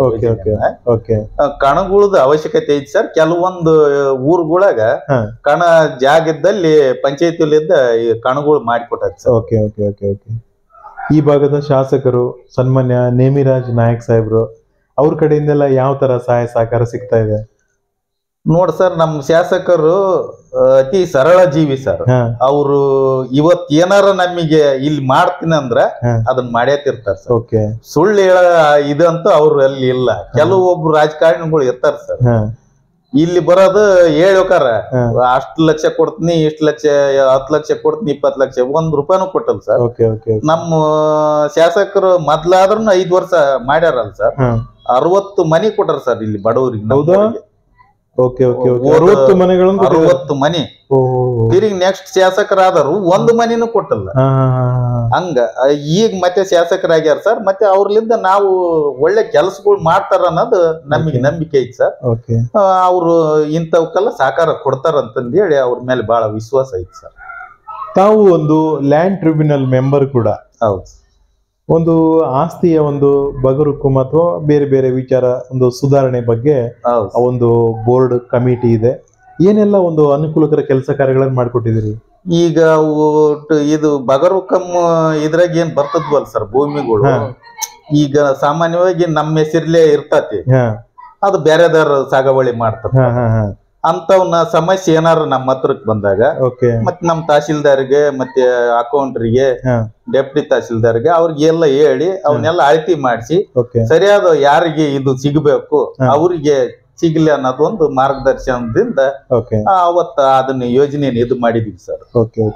ಕಣಗಳದ ಅವಶ್ಯಕತೆ ಐತಿ ಸರ್. ಕೆಲವೊಂದು ಊರುಗಳಾಗ ಕಣ ಜಾಗದಲ್ಲಿ ಪಂಚಾಯತಿಲಿದ್ದ ಈ ಕಣಗಳು ಮಾಡಿಕೊಟ್ಟ ಸರ್. ಈ ಭಾಗದ ಶಾಸಕರು ಸನ್ಮಾನ್ಯ ನೇಮಿರಾಜ್ ನಾಯಕ್ ಸಾಹೇಬ್ರು ಅವ್ರ ಕಡೆಯಿಂದೆಲ್ಲ ಯಾವ ತರ ಸಹಾಯ ಸಹಕಾರ ಸಿಗ್ತಾ ಇದೆ? ನೋಡ್ ಸರ್, ನಮ್ ಶಾಸಕರು ಅತಿ ಸರಳ ಜೀವಿ ಸರ್. ಅವರು ಇವತ್ ಏನಾರ ನಮಗೆ ಇಲ್ಲಿ ಮಾಡ್ತೀನಿ ಅಂದ್ರ ಅದನ್ನ ಮಾಡ್ಯಾತಿರ್ತಾರ ಸರ್. ಸುಳ್ಳು ಹೇಳ ಇದಂತೂ ಅವ್ರು ಅಲ್ಲಿ ಇಲ್ಲ. ಕೆಲವೊಬ್ರು ರಾಜಕಾರಣಿಗಳು ಇರ್ತಾರ ಸರ್, ಇಲ್ಲಿ ಬರೋದು ಹೇಳ್ಬೇಕಾರ ಅಷ್ಟು ಲಕ್ಷ ಕೊಡ್ತೀನಿ, ಇಷ್ಟು ಲಕ್ಷ, 10 ಲಕ್ಷ ಕೊಡ್ತೀನಿ, 20 ಲಕ್ಷ, 1 ರೂಪಾಯಿನೂ ಕೊಟ್ಟಲ್ ಸರ್. ನಮ್ಮ ಶಾಸಕರು ಮೊದ್ಲಾದ್ರೂ 5 ವರ್ಷ ಮಾಡ್ಯಾರಲ್ಲ ಸರ್, 60 ಮನಿ ಕೊಟ್ಟಾರ ಸರ್ ಇಲ್ಲಿ ಬಡವರಿಗೆ. 60 ಮನಿ ತಿರುಗಿ ನೆಕ್ಸ್ಟ್ ಶಾಸಕರಾದರು 1 ಮನಿನೂ ಕೊಟ್ಟಲ್ಲ. ಹಂಗ ಈಗ ಮತ್ತೆ ಶಾಸಕರಾಗ್ಯಾರ ಸರ್. ಮತ್ತೆ ಅವ್ರಲಿಂದ ನಾವು ಒಳ್ಳೆ ಕೆಲಸಗಳು ಮಾಡ್ತಾರ ಅನ್ನೋದು ನಮಗೆ ನಂಬಿಕೆ ಐತಿ ಸರ್. ಅವ್ರು ಇಂಥವಕ್ಕೆಲ್ಲ ಸಹಕಾರ ಕೊಡ್ತಾರ ಅಂತಂದು ಹೇಳಿ ಅವ್ರ ಮೇಲೆ ಬಹಳ ವಿಶ್ವಾಸ ಐತಿ ಸರ್. ತಾವು ಒಂದು ಲ್ಯಾಂಡ್ ಟ್ರಿಬ್ಯುನಲ್ ಮೆಂಬರ್ ಕೂಡ. ಹೌದು. ಒಂದು ಆಸ್ತಿಯ ಒಂದು ಬಗರುಕುಂ ಅಥವಾ ಬೇರೆ ಬೇರೆ ವಿಚಾರ ಒಂದು ಸುಧಾರಣೆ ಬಗ್ಗೆ ಒಂದು ಬೋರ್ಡ್ ಕಮಿಟಿ ಇದೆ. ಏನೆಲ್ಲ ಒಂದು ಅನುಕೂಲಕರ ಕೆಲಸ ಕಾರ್ಯಗಳನ್ನು ಮಾಡ್ಕೊಟ್ಟಿದ್ದೀರಿ? ಈಗ ಇದು ಬಗರುಕಂ ಇದ್ರಾಗ ಏನ್ ಬರ್ತದ್ವಲ್ ಸರ್ ಭೂಮಿಗಳು, ಈಗ ಸಾಮಾನ್ಯವಾಗಿ ನಮ್ಮ ಹೆಸರ್ಲೇ ಇರ್ತತಿ, ಅದು ಬೇರೆದಾರ ಸಾಗುವಳಿ ಮಾಡ್ತಾರೆ. ಅಂತವ್ನ ಸಮಸ್ಯೆ ಏನಾರ ನಮ್ಮ ಹತ್ರಕ್ ಬಂದಾಗ ಮತ್ತೆ ನಮ್ ತಹಶೀಲ್ದಾರ್ಗೆ ಮತ್ತೆ ಅಕೌಂಟ್ರಿಗೆ ಡೆಪ್ಟಿ ತಹಶೀಲ್ದಾರ್ಗೆ ಅವ್ರಿಗೆಲ್ಲ ಹೇಳಿ ಅವನ್ನೆಲ್ಲ ಅಳತಿ ಮಾಡಿಸಿ ಸರಿಯಾದ ಯಾರಿಗೆ ಇದು ಸಿಗಬೇಕು ಅವ್ರಿಗೆ ಸಿಗ್ಲಿ ಅನ್ನೋದೊಂದು ಮಾರ್ಗದರ್ಶನದಿಂದ ಅವತ್ತ ಅದನ್ನ ಯೋಜನೆಯನ್ನು ಇದು ಮಾಡಿದೀವಿ ಸರ್.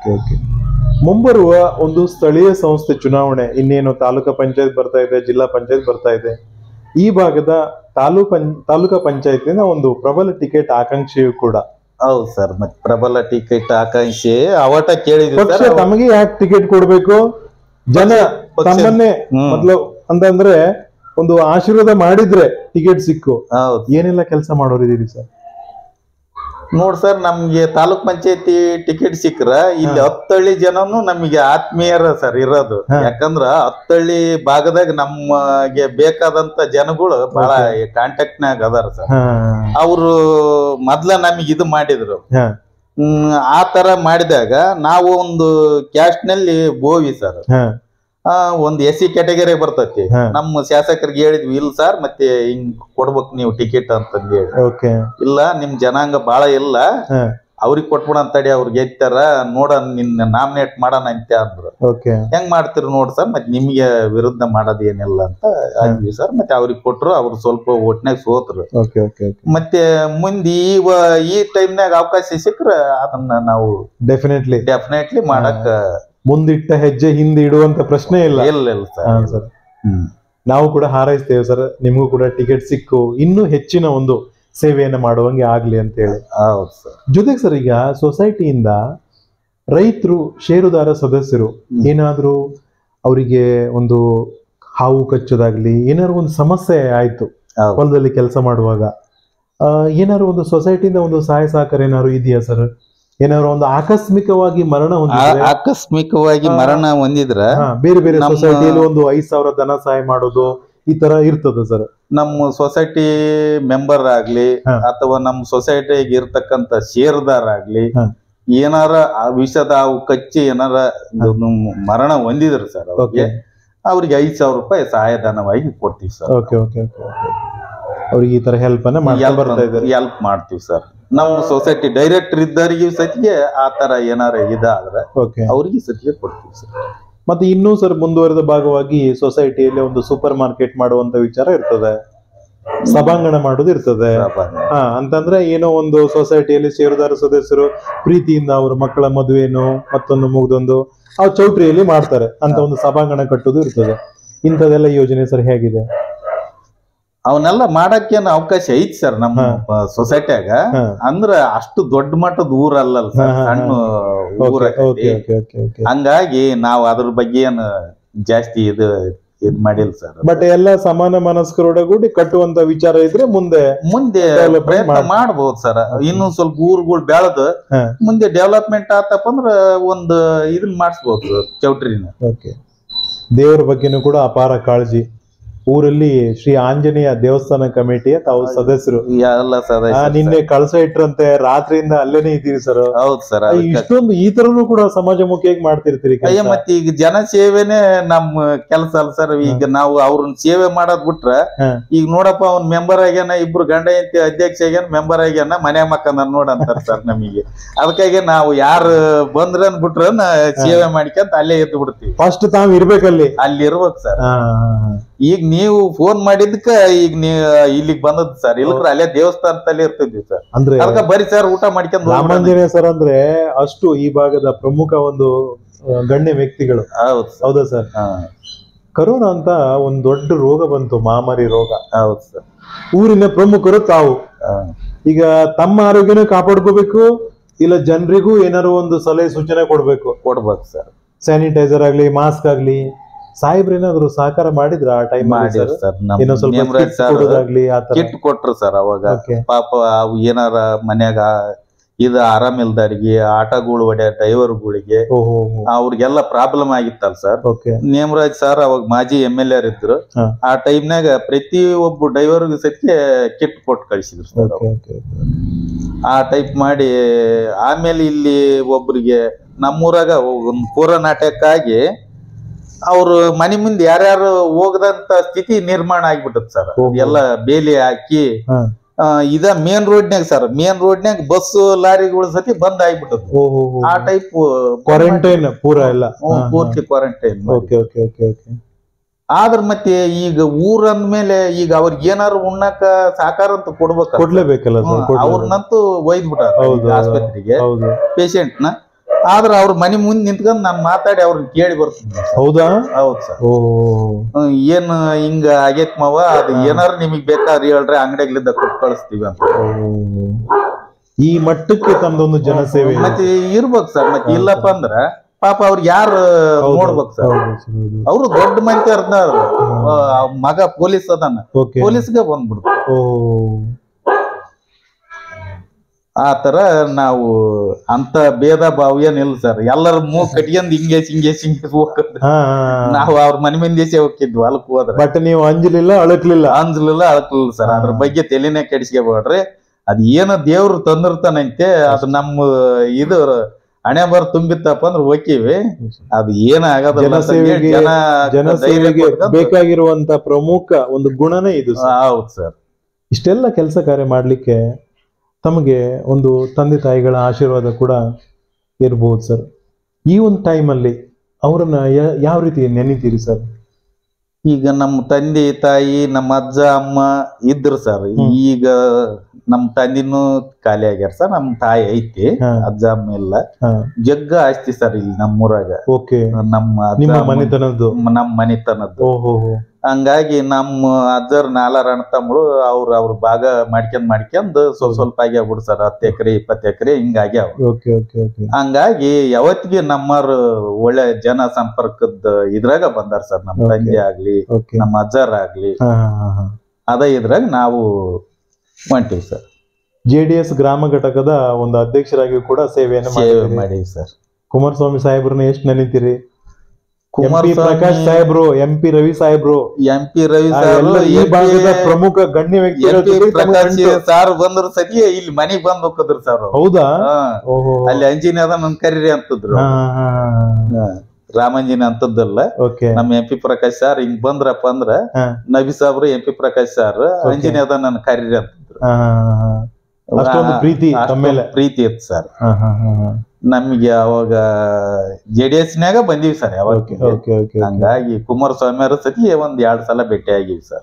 ಮುಂಬರುವ ಒಂದು ಸ್ಥಳೀಯ ಸಂಸ್ಥೆ ಚುನಾವಣೆ, ಇನ್ನೇನು ತಾಲೂಕಾ ಪಂಚಾಯತ್ ಬರ್ತಾ ಇದೆ, ಜಿಲ್ಲಾ ಪಂಚಾಯತ್ ಬರ್ತಾ ಇದೆ. ಈ ಭಾಗದ ತಾಲೂಕಾ ಪಂಚಾಯತಿನ ಒಂದು ಪ್ರಬಲ ಟಿಕೆಟ್ ಆಕಾಂಕ್ಷೆಯು ಕೂಡ. ಹೌದು ಸರ್. ಮತ್ತೆ ಪ್ರಬಲ ಟಿಕೆಟ್ ಆಕಾಂಕ್ಷೆ ಅವಟ ಕೇಳಿದ್ವಿ. ತಮಗೆ ಯಾಕೆ ಟಿಕೆಟ್ ಕೊಡ್ಬೇಕು? ಜನ ತಮ್ಮನ್ನೇ ಮೊದ್ಲು ಅಂತಂದ್ರೆ ಒಂದು ಆಶೀರ್ವಾದ ಮಾಡಿದ್ರೆ ಟಿಕೆಟ್ ಸಿಕ್ಕು. ಏನೆಲ್ಲ ಕೆಲಸ ಮಾಡೋರಿದ್ದೀರಿ ಸರ್? ನೋಡ್ ಸರ್, ನಮ್ಗೆ ತಾಲೂಕ್ ಪಂಚಾಯತಿ ಟಿಕೆಟ್ ಸಿಕ್ಕ್ರ ಇಲ್ಲಿ 10 ಹಳ್ಳಿ ಜನನು ನಮಗೆ ಆತ್ಮೀಯರ ಸರ್ ಇರೋದು. ಯಾಕಂದ್ರ 10 ಹಳ್ಳಿ ಭಾಗದಾಗ ನಮಗೆ ಬೇಕಾದಂತ ಜನಗಳು ಬಹಳ ಕಾಂಟ್ಯಾಕ್ಟ್ ನಾಗ ಅದಾರ ಸರ್. ಅವ್ರು ಮೊದ್ಲ ನಮಗ್ ಇದು ಮಾಡಿದ್ರು. ಆ ತರ ಮಾಡಿದಾಗ ನಾವು ಒಂದು ಕ್ಯಾಸ್ಟ್ ನಲ್ಲಿ ಬೋವಿ ಸರ್, ಒಂದ್ SC ಕ್ಯಾಟಗರಿ ಬರ್ತತಿ. ನಮ್ಮ ಶಾಸಕರಿಗೆ ಹೇಳಿದ್ವಿ, ಇಲ್ಲ ಸರ್ ಮತ್ತೆ ಹಿಂಗ್ ಕೊಡ್ಬೇಕು ನೀವು ಟಿಕೆಟ್ ಅಂತಂದ ಹೇಳಿ. ಇಲ್ಲ ನಿಮ್ ಜನಾಂಗ ಬಾಳ ಇಲ್ಲ, ಅವ್ರಿಗೆ ಕೊಟ್ಬಿಡ ಅಂತಡಿ, ಅವ್ರಿಗೆ ಗೆದ್ದಾರ ನೋಡ ನಿನ್ನ ನಾಮಿನೇಟ್ ಮಾಡೋಣ ಅಂತ ಅಂದ್ರು. ಹೆಂಗ್ ಮಾಡ್ತಿರು ನೋಡ್ ಸರ್, ಮತ್ತೆ ನಿಮ್ಗೆ ವಿರುದ್ಧ ಮಾಡೋದ್ ಏನಿಲ್ಲ ಅಂತ ಅಂದ್ವಿ ಸರ್. ಮತ್ತೆ ಅವ್ರಿಗೆ ಕೊಟ್ರು, ಅವ್ರು ಸ್ವಲ್ಪ ಒಟ್ನಾಗ ಸೋತ್ರು. ಮತ್ತೆ ಮುಂದೆ ಈ ಟೈಮ್ನಾಗ ಅವಕಾಶ ಸಿಕ್ಕ್ರ ಅದನ್ನ ನಾವು ಡೆಫಿನೆಟ್ಲಿ ಮಾಡಕ್ ಮುಂದಿಟ್ಟ ಹೆಜ್ಜೆ ಹಿಂದೆ ಇಡುವಂತ ಪ್ರಶ್ನೆ ಇಲ್ಲ. ಸರ್, ನಾವು ಕೂಡ ಹಾರೈಸ್ತೇವೆ ಸರ್, ನಿಮಗೂ ಕೂಡ ಟಿಕೆಟ್ ಸಿಕ್ಕು ಇನ್ನೂ ಹೆಚ್ಚಿನ ಒಂದು ಸೇವೆಯನ್ನು ಮಾಡುವಂಗೆ ಆಗ್ಲಿ ಅಂತ ಹೇಳಿ. ಜೊತೆಗೆ ಸರ್, ಈಗ ಸೊಸೈಟಿಯಿಂದ ರೈತರು ಷೇರುದಾರ ಸದಸ್ಯರು ಏನಾದ್ರೂ ಅವರಿಗೆ ಒಂದು ಹಾವು ಕಚ್ಚೋದಾಗ್ಲಿ, ಏನಾದ್ರು ಒಂದು ಸಮಸ್ಯೆ ಆಯ್ತು ಹೊಲದಲ್ಲಿ ಕೆಲಸ ಮಾಡುವಾಗ, ಏನಾದ್ರು ಒಂದು ಸೊಸೈಟಿಯಿಂದ ಒಂದು ಸಹಾಯ ಸಹಕಾರ ಏನಾದ್ರು ಇದೆಯಾ ಸರ್? ಏನಾದ್ರು ಒಂದು ಆಕಸ್ಮಿಕವಾಗಿ ಮರಣ ಹೊಂದಿದ್ರ ಬೇರೆ ಬೇರೆ ಸೊಸೈಟಿಯಲ್ಲಿ ಒಂದು 5,000 ಧನ ಸಹಾಯ ಮಾಡೋದು ಈ ತರ ಇರ್ತದ ಸರ್? ನಮ್ಮ ಸೊಸೈಟಿ ಮೆಂಬರ್ ಆಗ್ಲಿ ಅಥವಾ ನಮ್ಮ ಸೊಸೈಟಿಗೆ ಇರ್ತಕ್ಕಂತ ಷೇರುದಾರ ಆಗ್ಲಿ ಏನಾರ ವಿಷದ ಅವು ಕಚ್ಚಿ ಏನಾರ ಮರಣ ಹೊಂದಿದ್ರು ಸರ್, ಅವ್ರಿಗೆ 5,000 ರೂಪಾಯಿ ಸಹಾಯಧನವಾಗಿ ಕೊಡ್ತೀವಿ ಸರ್. ಅವ್ರಿಗೆ ಈ ತರ ಹೆಲ್ಪ್ ಮಾಡ್ತೀವಿ ಸರ್. ನಮ್ಮ ಸೊಸೈಟಿ ಡೈರೆಕ್ಟರ್ ಇದ್ದವರಿಗೆ ಸತಿಗೆ ಆ ತರ ಏನಾರ ಇದಾದ್ರೆ ಅವ್ರಿಗೆ ಸತಿಗೆ ಕೊಡ್ತೀವಿ ಸರ್. ಮತ್ತೆ ಇನ್ನೂ ಸರ್ ಮುಂದುವರೆದ ಭಾಗವಾಗಿ ಸೊಸೈಟಿಯಲ್ಲಿ ಒಂದು ಸೂಪರ್ ಮಾರ್ಕೆಟ್ ಮಾಡುವಂತ ವಿಚಾರ ಇರ್ತದೆ, ಸಭಾಂಗಣ ಮಾಡೋದು ಇರ್ತದೆ. ಅಂತಂದ್ರೆ ಏನೋ ಒಂದು ಸೊಸೈಟಿಯಲ್ಲಿ ಷೇರುದಾರ ಸದಸ್ಯರು ಪ್ರೀತಿಯಿಂದ ಅವ್ರ ಮಕ್ಕಳ ಮದುವೆನೋ ಮತ್ತೊಂದು ಮುಗ್ದೊಂದು ಆ ಚೌಟ್ರಿಯಲ್ಲಿ ಮಾಡ್ತಾರೆ ಅಂತ ಒಂದು ಸಭಾಂಗಣ ಕಟ್ಟೋದು ಇರ್ತದೆ. ಇಂಥದೆಲ್ಲ ಯೋಜನೆ ಸರ್ ಹೇಗಿದೆ? ಅವನ್ನೆಲ್ಲ ಮಾಡಕ್ಕೇನು ಅವಕಾಶ ಐತಿ ಸರ್ ನಮ್ಮ ಸೊಸೈಟಿಯಾಗ. ಅಂದ್ರ ಅಷ್ಟು ದೊಡ್ಡ ಮಟ್ಟದ ಊರಲ್ಲ ಸರ್, ಸಣ್ಣ ಊರ. ಹಂಗಾಗಿ ನಾವು ಅದ್ರ ಬಗ್ಗೆ ಏನು ಜಾಸ್ತಿ ಇದು ಮಾಡಿಲ್ಲ ಸರ್. ಬಟ್ ಎಲ್ಲ ಸಮಾನ ಮನಸ್ಕರೊಡಗೂಡಿ ಕಟ್ಟುವಂತ ವಿಚಾರ ಇದ್ರೆ ಮುಂದೆ ಪ್ರಯತ್ನ ಮಾಡ್ಬೋದು ಸರ್. ಇನ್ನು ಸ್ವಲ್ಪ ಊರುಗಳು ಬೆಳೆದು ಮುಂದೆ ಡೆವಲಪ್ಮೆಂಟ್ ಆತಪ್ಪ ಅಂದ್ರ ಒಂದು ಇದನ್ನ ಮಾಡಿಸ್ಬೋದು ಚೌಟ್ರಿನ. ದೇವರ ಬಗ್ಗೆನೂ ಕೂಡ ಅಪಾರ ಕಾಳಜಿ. ಊರಲ್ಲಿ ಶ್ರೀ ಆಂಜನೇಯ ದೇವಸ್ಥಾನ ಕಮಿಟಿಯ ತಾವು ಸದಸ್ಯರು. ನಿನ್ನೆ ಕಳಸ ಇಟ್ರಂತೆ, ರಾತ್ರಿಯಿಂದ ಅಲ್ಲೇನೆ ಇದ್ದೀರಿ ಸರ್. ಹೌದು ಸರ್. ಇಷ್ಟೊಂದು ಈ ತರನು ಕೂಡ ಸಮಾಜಮುಖಿಯಾಗಿ ಮಾಡ್ತಿರ್ತೀರಿ. ಮತ್ತೆ ಈಗ ಜನ ಸೇವೆನೆ ನಮ್ಮ ಕೆಲಸ ಅಲ್ಲ ಸರ್. ಈಗ ನಾವು ಅವ್ರನ್ನ ಸೇವೆ ಮಾಡೋದ್ ಬಿಟ್ರ, ಈಗ ನೋಡಪ್ಪ ಅವ್ನ್ ಮೆಂಬರ್ ಆಗ್ಯಾನ, ಇಬ್ರು ಗಂಡ ಹೆಂಡತಿ ಅಧ್ಯಕ್ಷ ಆಗ್ಯಾನ, ಮೆಂಬರ್ ಆಗ್ಯಾನ, ಮನೆ ಮಕ್ಕನ ನೋಡಂತಾರ ಸರ್ ನಮಗೆ. ಅದಕ್ಕಾಗಿ ನಾವು ಯಾರು ಬಂದ್ರನ್ ಬಿಟ್ರನ್ ಸೇವೆ ಮಾಡ್ಕೊಂತ ಅಲ್ಲೇ ಎದ್ದು ಬಿಡ್ತೀವಿ. ಫಸ್ಟ್ ತಾವ್ ಇರ್ಬೇಕಲ್ಲಿ, ಅಲ್ಲಿ ಇರ್ಬೇಕು ಸರ್. ಈಗ ನೀವು ಫೋನ್ ಮಾಡಿದ್ಕ ಈಗ ನೀವು ಇಲ್ಲಿಗೆ ಬಂದದ್ ಸರ್, ಇಲ್ಲಕ್ರ ಅಲ್ಲೇ ದೇವಸ್ಥಾನದಲ್ಲಿ ಇರ್ತಿದ್ವಿ ಸರ್. ಅಂದ್ರೆ ಅದಕ್ಕ ಬರೀ ಸರ್ ಊಟ ಮಾಡ್ಕೊಂಡು ರಾಮಾಂಜನೇಯ ಸರ್ ಅಂದ್ರೆ ಅಷ್ಟು ಈ ಭಾಗದ ಪ್ರಮುಖ ಒಂದು ಗಣ್ಯ ವ್ಯಕ್ತಿಗಳು. ಹೌದು ಹೌದಾ ಸರ್? ಕರೋನಾ ಅಂತ ಒಂದ್ ದೊಡ್ಡ ರೋಗ ಬಂತು, ಮಹಾಮಾರಿ ರೋಗ. ಹೌದು ಸರ್. ಊರಿನ ಪ್ರಮುಖರು ತಾವು ಈಗ ತಮ್ಮ ಆರೋಗ್ಯನ ಕಾಪಾಡ್ಕೋಬೇಕು, ಇಲ್ಲ ಜನರಿಗೂ ಏನಾರು ಒಂದು ಸಲಹೆ ಸೂಚನೆ ಕೊಡ್ಬೇಕು ಸರ್. ಸ್ಯಾನಿಟೈಸರ್ ಆಗ್ಲಿ, ಮಾಸ್ಕ್ ಆಗ್ಲಿ, ಸಾಹೇಬ್ರೇನಾದ್ರು ಸಹಕಾರ ಮಾಡಿದ್ರ ಆ ಟೈಮ್ ಮಾಡಿರ್ ಸರ್. ಕಿಟ್ ಕೊಟ್ರು ಸರ್ ಅವಾಗ. ಪಾಪ ಅವು ಏನಾರ ಮನ್ಯಾಗ ಇದು ಆರಾಮಿಲ್ದಾರಿಗೆ, ಆಟೋಗಳು ಹೊಡ್ಯೋ ಡ್ರೈವರ್ಗಳಿಗೆ ಅವ್ರಿಗೆಲ್ಲ ಪ್ರಾಬ್ಲಮ್ ಆಗಿತ್ತಲ್ಲ ಸರ್. ನೇಮರಾಜ್ ಸರ್ ಅವಾಗ ಮಾಜಿ MLA ಇದ್ರು. ಆ ಟೈಮ್ನಾಗ ಪ್ರತಿ ಒಬ್ಬ ಡ್ರೈವರ್ಗೂ ಸತ್ಯ ಕಿಟ್ ಕೊಟ್ಟು ಕಳಿಸಿದ್ರು ಸರ್. ಆ ಟೈಪ್ ಮಾಡಿ ಆಮೇಲೆ ಇಲ್ಲಿ ಒಬ್ರಿಗೆ ನಮ್ಮೂರಾಗ ಒಂದು ಕೊರೋನಾ ಅಟ್ಯಾಕ್ ಆಗಿ ಅವ್ರು ಮನೆ ಮುಂದೆ ಯಾರ್ಯಾರು ಹೋಗದಂತ ಸ್ಥಿತಿ ನಿರ್ಮಾಣ ಆಗ್ಬಿಟ್ಟದ ಸರ್. ಎಲ್ಲ ಬೇಲಿ ಹಾಕಿ ಇದ ಮೇನ್ ರೋಡ್ನ್ಯಾಗ ಸರ್, ಮೇನ್ ರೋಡ್ನ್ಯಾಗ ಬಸ್ ಲಾರಿಗಳು ಸತಿ ಬಂದ್ ಆಗ್ಬಿಟ್ಟದ್ದು. ಆ ಟೈಪ್ ಕ್ವಾರಂಟೈನ್ ಪೂರ ಎಲ್ಲ ಪೂರ್ತಿ ಕ್ವಾರಂಟೈನ್. ಆದ್ರ ಮತ್ತೆ ಈಗ ಊರ್ ಅಂದ್ಮೇಲೆ ಈಗ ಅವ್ರಿಗೆ ಏನಾರು ಉಣ್ಣಾಕ ಸಾಕಾರ ಅಂತ ಕೊಡ್ಲೇಬೇಕಲ್ಲ, ಅವ್ರನ್ನಂತೂ ಒಯ್ದ್ಬಿಟ್ಟ ಆಸ್ಪತ್ರೆಗೆ ಪೇಷಂಟ್ ನ. ಆದ್ರ ಅವ್ರ ಮನೆ ಮುಂದೆ ನಿಂತ್ಕೊಂಡ್ ನಾನ್ ಮಾತಾಡಿ ಅವ್ರನ್ನ ಕೇಳಿ ಬರ್ತೀನಿ. ಹೌದಾ? ಹೌದ್ ಸರ್. ಏನ್ ಹಿಂಗ ಆಗೇತ್ ಮಾವ, ಅದು ಏನಾರು ನಿಮಗ್ ಬೇಕಾದ್ರೆ ಹೇಳ್ರಿ, ಅಂಗಡಿಗಳಿಂದ ಕೊಟ್ಟು ಕಳಿಸ್ತೀವಿ ಅಂತ. ಈ ಮಟ್ಟಕ್ಕೆ ತಮ್ದೊಂದು ಜನಸೇವೆ ಮತ್ತೆ ಇರ್ಬೇಕು ಸರ್. ಮತ್ತೆ ಇಲ್ಲಪ್ಪ ಅಂದ್ರ ಪಾಪ ಅವ್ರಿಗೆ ಯಾರು ನೋಡ್ಬೇಕು ಸರ್. ಅವ್ರು ದೊಡ್ಡ ಮಂದಿ ಅರ್ದಾರ, ಮಗ ಪೊಲೀಸ್ ಅದಾನ, ಪೊಲೀಸ್ಗೆ ಬಂದ್ಬಿಡ್ತಾರೆ. ಆ ತರ ನಾವು ಅಂತ ಭೇದ ಭಾವ ಏನಿಲ್ಲ ಸರ್. ಎಲ್ಲರ ಮೂಗ್ ಕಟ್ಕೊಂಡ್ ಹಿಂಗೆ ಹೋಗ್ತದೆ. ನಾವು ಅವ್ರ ಮನೆ ಮಂದಿಸೇ ಹೋಗಿದ್ವಿ ಹೊಲಕ್ ಹೋದ್ರೆ. ಬಟ್ ನೀವು ಅಂಜಲಿಲ್ಲ, ಅಳಕ್ಲಿಲ್ಲ ಸರ್. ಅದ್ರ ಬಗ್ಗೆ ತಲೆನೇ ಕೆಡಿಸ್ಕೊಬೇಡ್ರಿ. ಅದ್ ಏನೋ ದೇವ್ರು ತಂದಿರ್ತಾನಂತೆ, ಅದು ನಮ್ಮ ಇದು ಹಣೆ ಬರ ತುಂಬಿತ್ತಪ್ಪ ಅಂದ್ರೆ ಹೋಗ್ತೀವಿ. ಅದು ಏನ ಆಗೋದಿಲ್ಲ. ಜನಸೇವೆಗೆ ಬೇಕಾಗಿರುವಂತ ಪ್ರಮುಖ ಒಂದು ಗುಣನೇ ಇದು. ಹೌದು ಸರ್. ಇಷ್ಟೆಲ್ಲ ಕೆಲಸ ಕಾರ್ಯ ಮಾಡ್ಲಿಕ್ಕೆ ತಮಗೆ ಒಂದು ತಂದೆ ತಾಯಿಗಳ ಆಶೀರ್ವಾದ ಕೂಡ ಇರ್ಬೋದು ಸರ್. ಈ ಒಂದು ಟೈಮಲ್ಲಿ ಅವರನ್ನ ಯಾವ ರೀತಿ ನೆನಿತೀರಿ ಸರ್? ಈಗ ನಮ್ಮ ತಂದೆ ತಾಯಿ, ನಮ್ಮ ಅಜ್ಜ ಅಮ್ಮ ಇದ್ರು ಸರ್. ಈಗ ನಮ್ ತಂದಿನೂ ಖಾಲಿ ಆಗ್ಯಾರ ಸರ್. ನಮ್ ತಾಯಿ ಐತಿ, ಅಜ್ಜ ಅಮ್ಮ ಇಲ್ಲ. ಜಗ್ಗ ಆಸ್ತಿ ಸರ್ ಇಲ್ಲಿ ನಮ್ಮೂರಾಗ. ನಮ್ಮ ಮನೆತನದ್ದು. ಹಂಗಾಗಿ ನಮ್ಮ ಅಜ್ಜರ್ 4 ಅಣ್ಣ ತಮ್ಮಳು ಅವ್ರ ಭಾಗ ಮಾಡ್ಕೊಂಡ್ ಸ್ವಲ್ಪ ಆಗ್ಯಾವ ಸರ್. 10 ಎಕರೆ 20 ಎಕರೆ ಹಿಂಗಾಗ್ಯಾವ. ಹಂಗಾಗಿ ಯಾವತ್ತಿಗೆ ನಮ್ಮರು ಒಳ್ಳೆ ಜನ ಸಂಪರ್ಕದ ಇದ್ರಾಗ ಬಂದಾರ ಸರ್. ನಮ್ಮ ತಂದೆ ಆಗ್ಲಿ, ನಮ್ಮ ಅಜ್ಜರ್ ಆಗ್ಲಿ, ಅದ ಇದ್ರಾಗ ನಾವು ಮಾಡ್ತೀವಿ ಸರ್. JDS ಗ್ರಾಮ ಘಟಕದ ಒಂದು ಅಧ್ಯಕ್ಷರಾಗಿ ಕೂಡ ಸೇವೆಯನ್ನು ಮಾಡೀವಿ ಸರ್. ಕುಮಾರಸ್ವಾಮಿ ಸಾಹೇಬ್ರನ್ನ ಎಷ್ಟು ನೆನಿತೀರಿ? ಪ್ರಕಾಶ್ ಸಾಹೇಬ್ರು, MP ರವಿ ಸಾಹೇಬ್ರು, ಈ ಭಾಗದ ಪ್ರಮುಖ ಗಣ್ಯ ವ್ಯಕ್ತಿ ಸಾರ್ ಬಂದ್ರು ಸತಿ ಇಲ್ಲಿ ಮನೆಗ್ ಬಂದ್ ಹೋಗಿದ್ರು ಸರ್. ಹೌದಾ? ಅಲ್ಲಿ ಅಂಜಿನ ಅದ ನನ್ ಕರೀರಿ ಅಂತದ್ರು. ರಾಮಂಜಿನ ಅಂತದ್ದಲ್ಲ. ನಮ್ MP ಪ್ರಕಾಶ್ ಸಾರ್ ಹಿಂಗ್ ಬಂದ್ರಪ್ಪ ಅಂದ್ರ ನಬಿ ಸಾಬ್ರು, MP ಪ್ರಕಾಶ್ ಸಾರ್ ಅಂಜಿನ ಅದ ನನ್ ಕರೀರಿ ಅಂತದ್ರು. ಪ್ರೀತಿ ಇತ್ತು ಸರ್ ನಮ್ಗೆ. ಅವಾಗ JDS ನಾಗ ಬಂದೀವಿ ಸರ್ ಯಾವಾಗ. ಹಂಗಾಗಿ ಕುಮಾರಸ್ವಾಮಿ ಅವ್ರ ಸತಿ 1-2 ಸಲ ಭೇಟಿ ಆಗಿವಿ ಸರ್.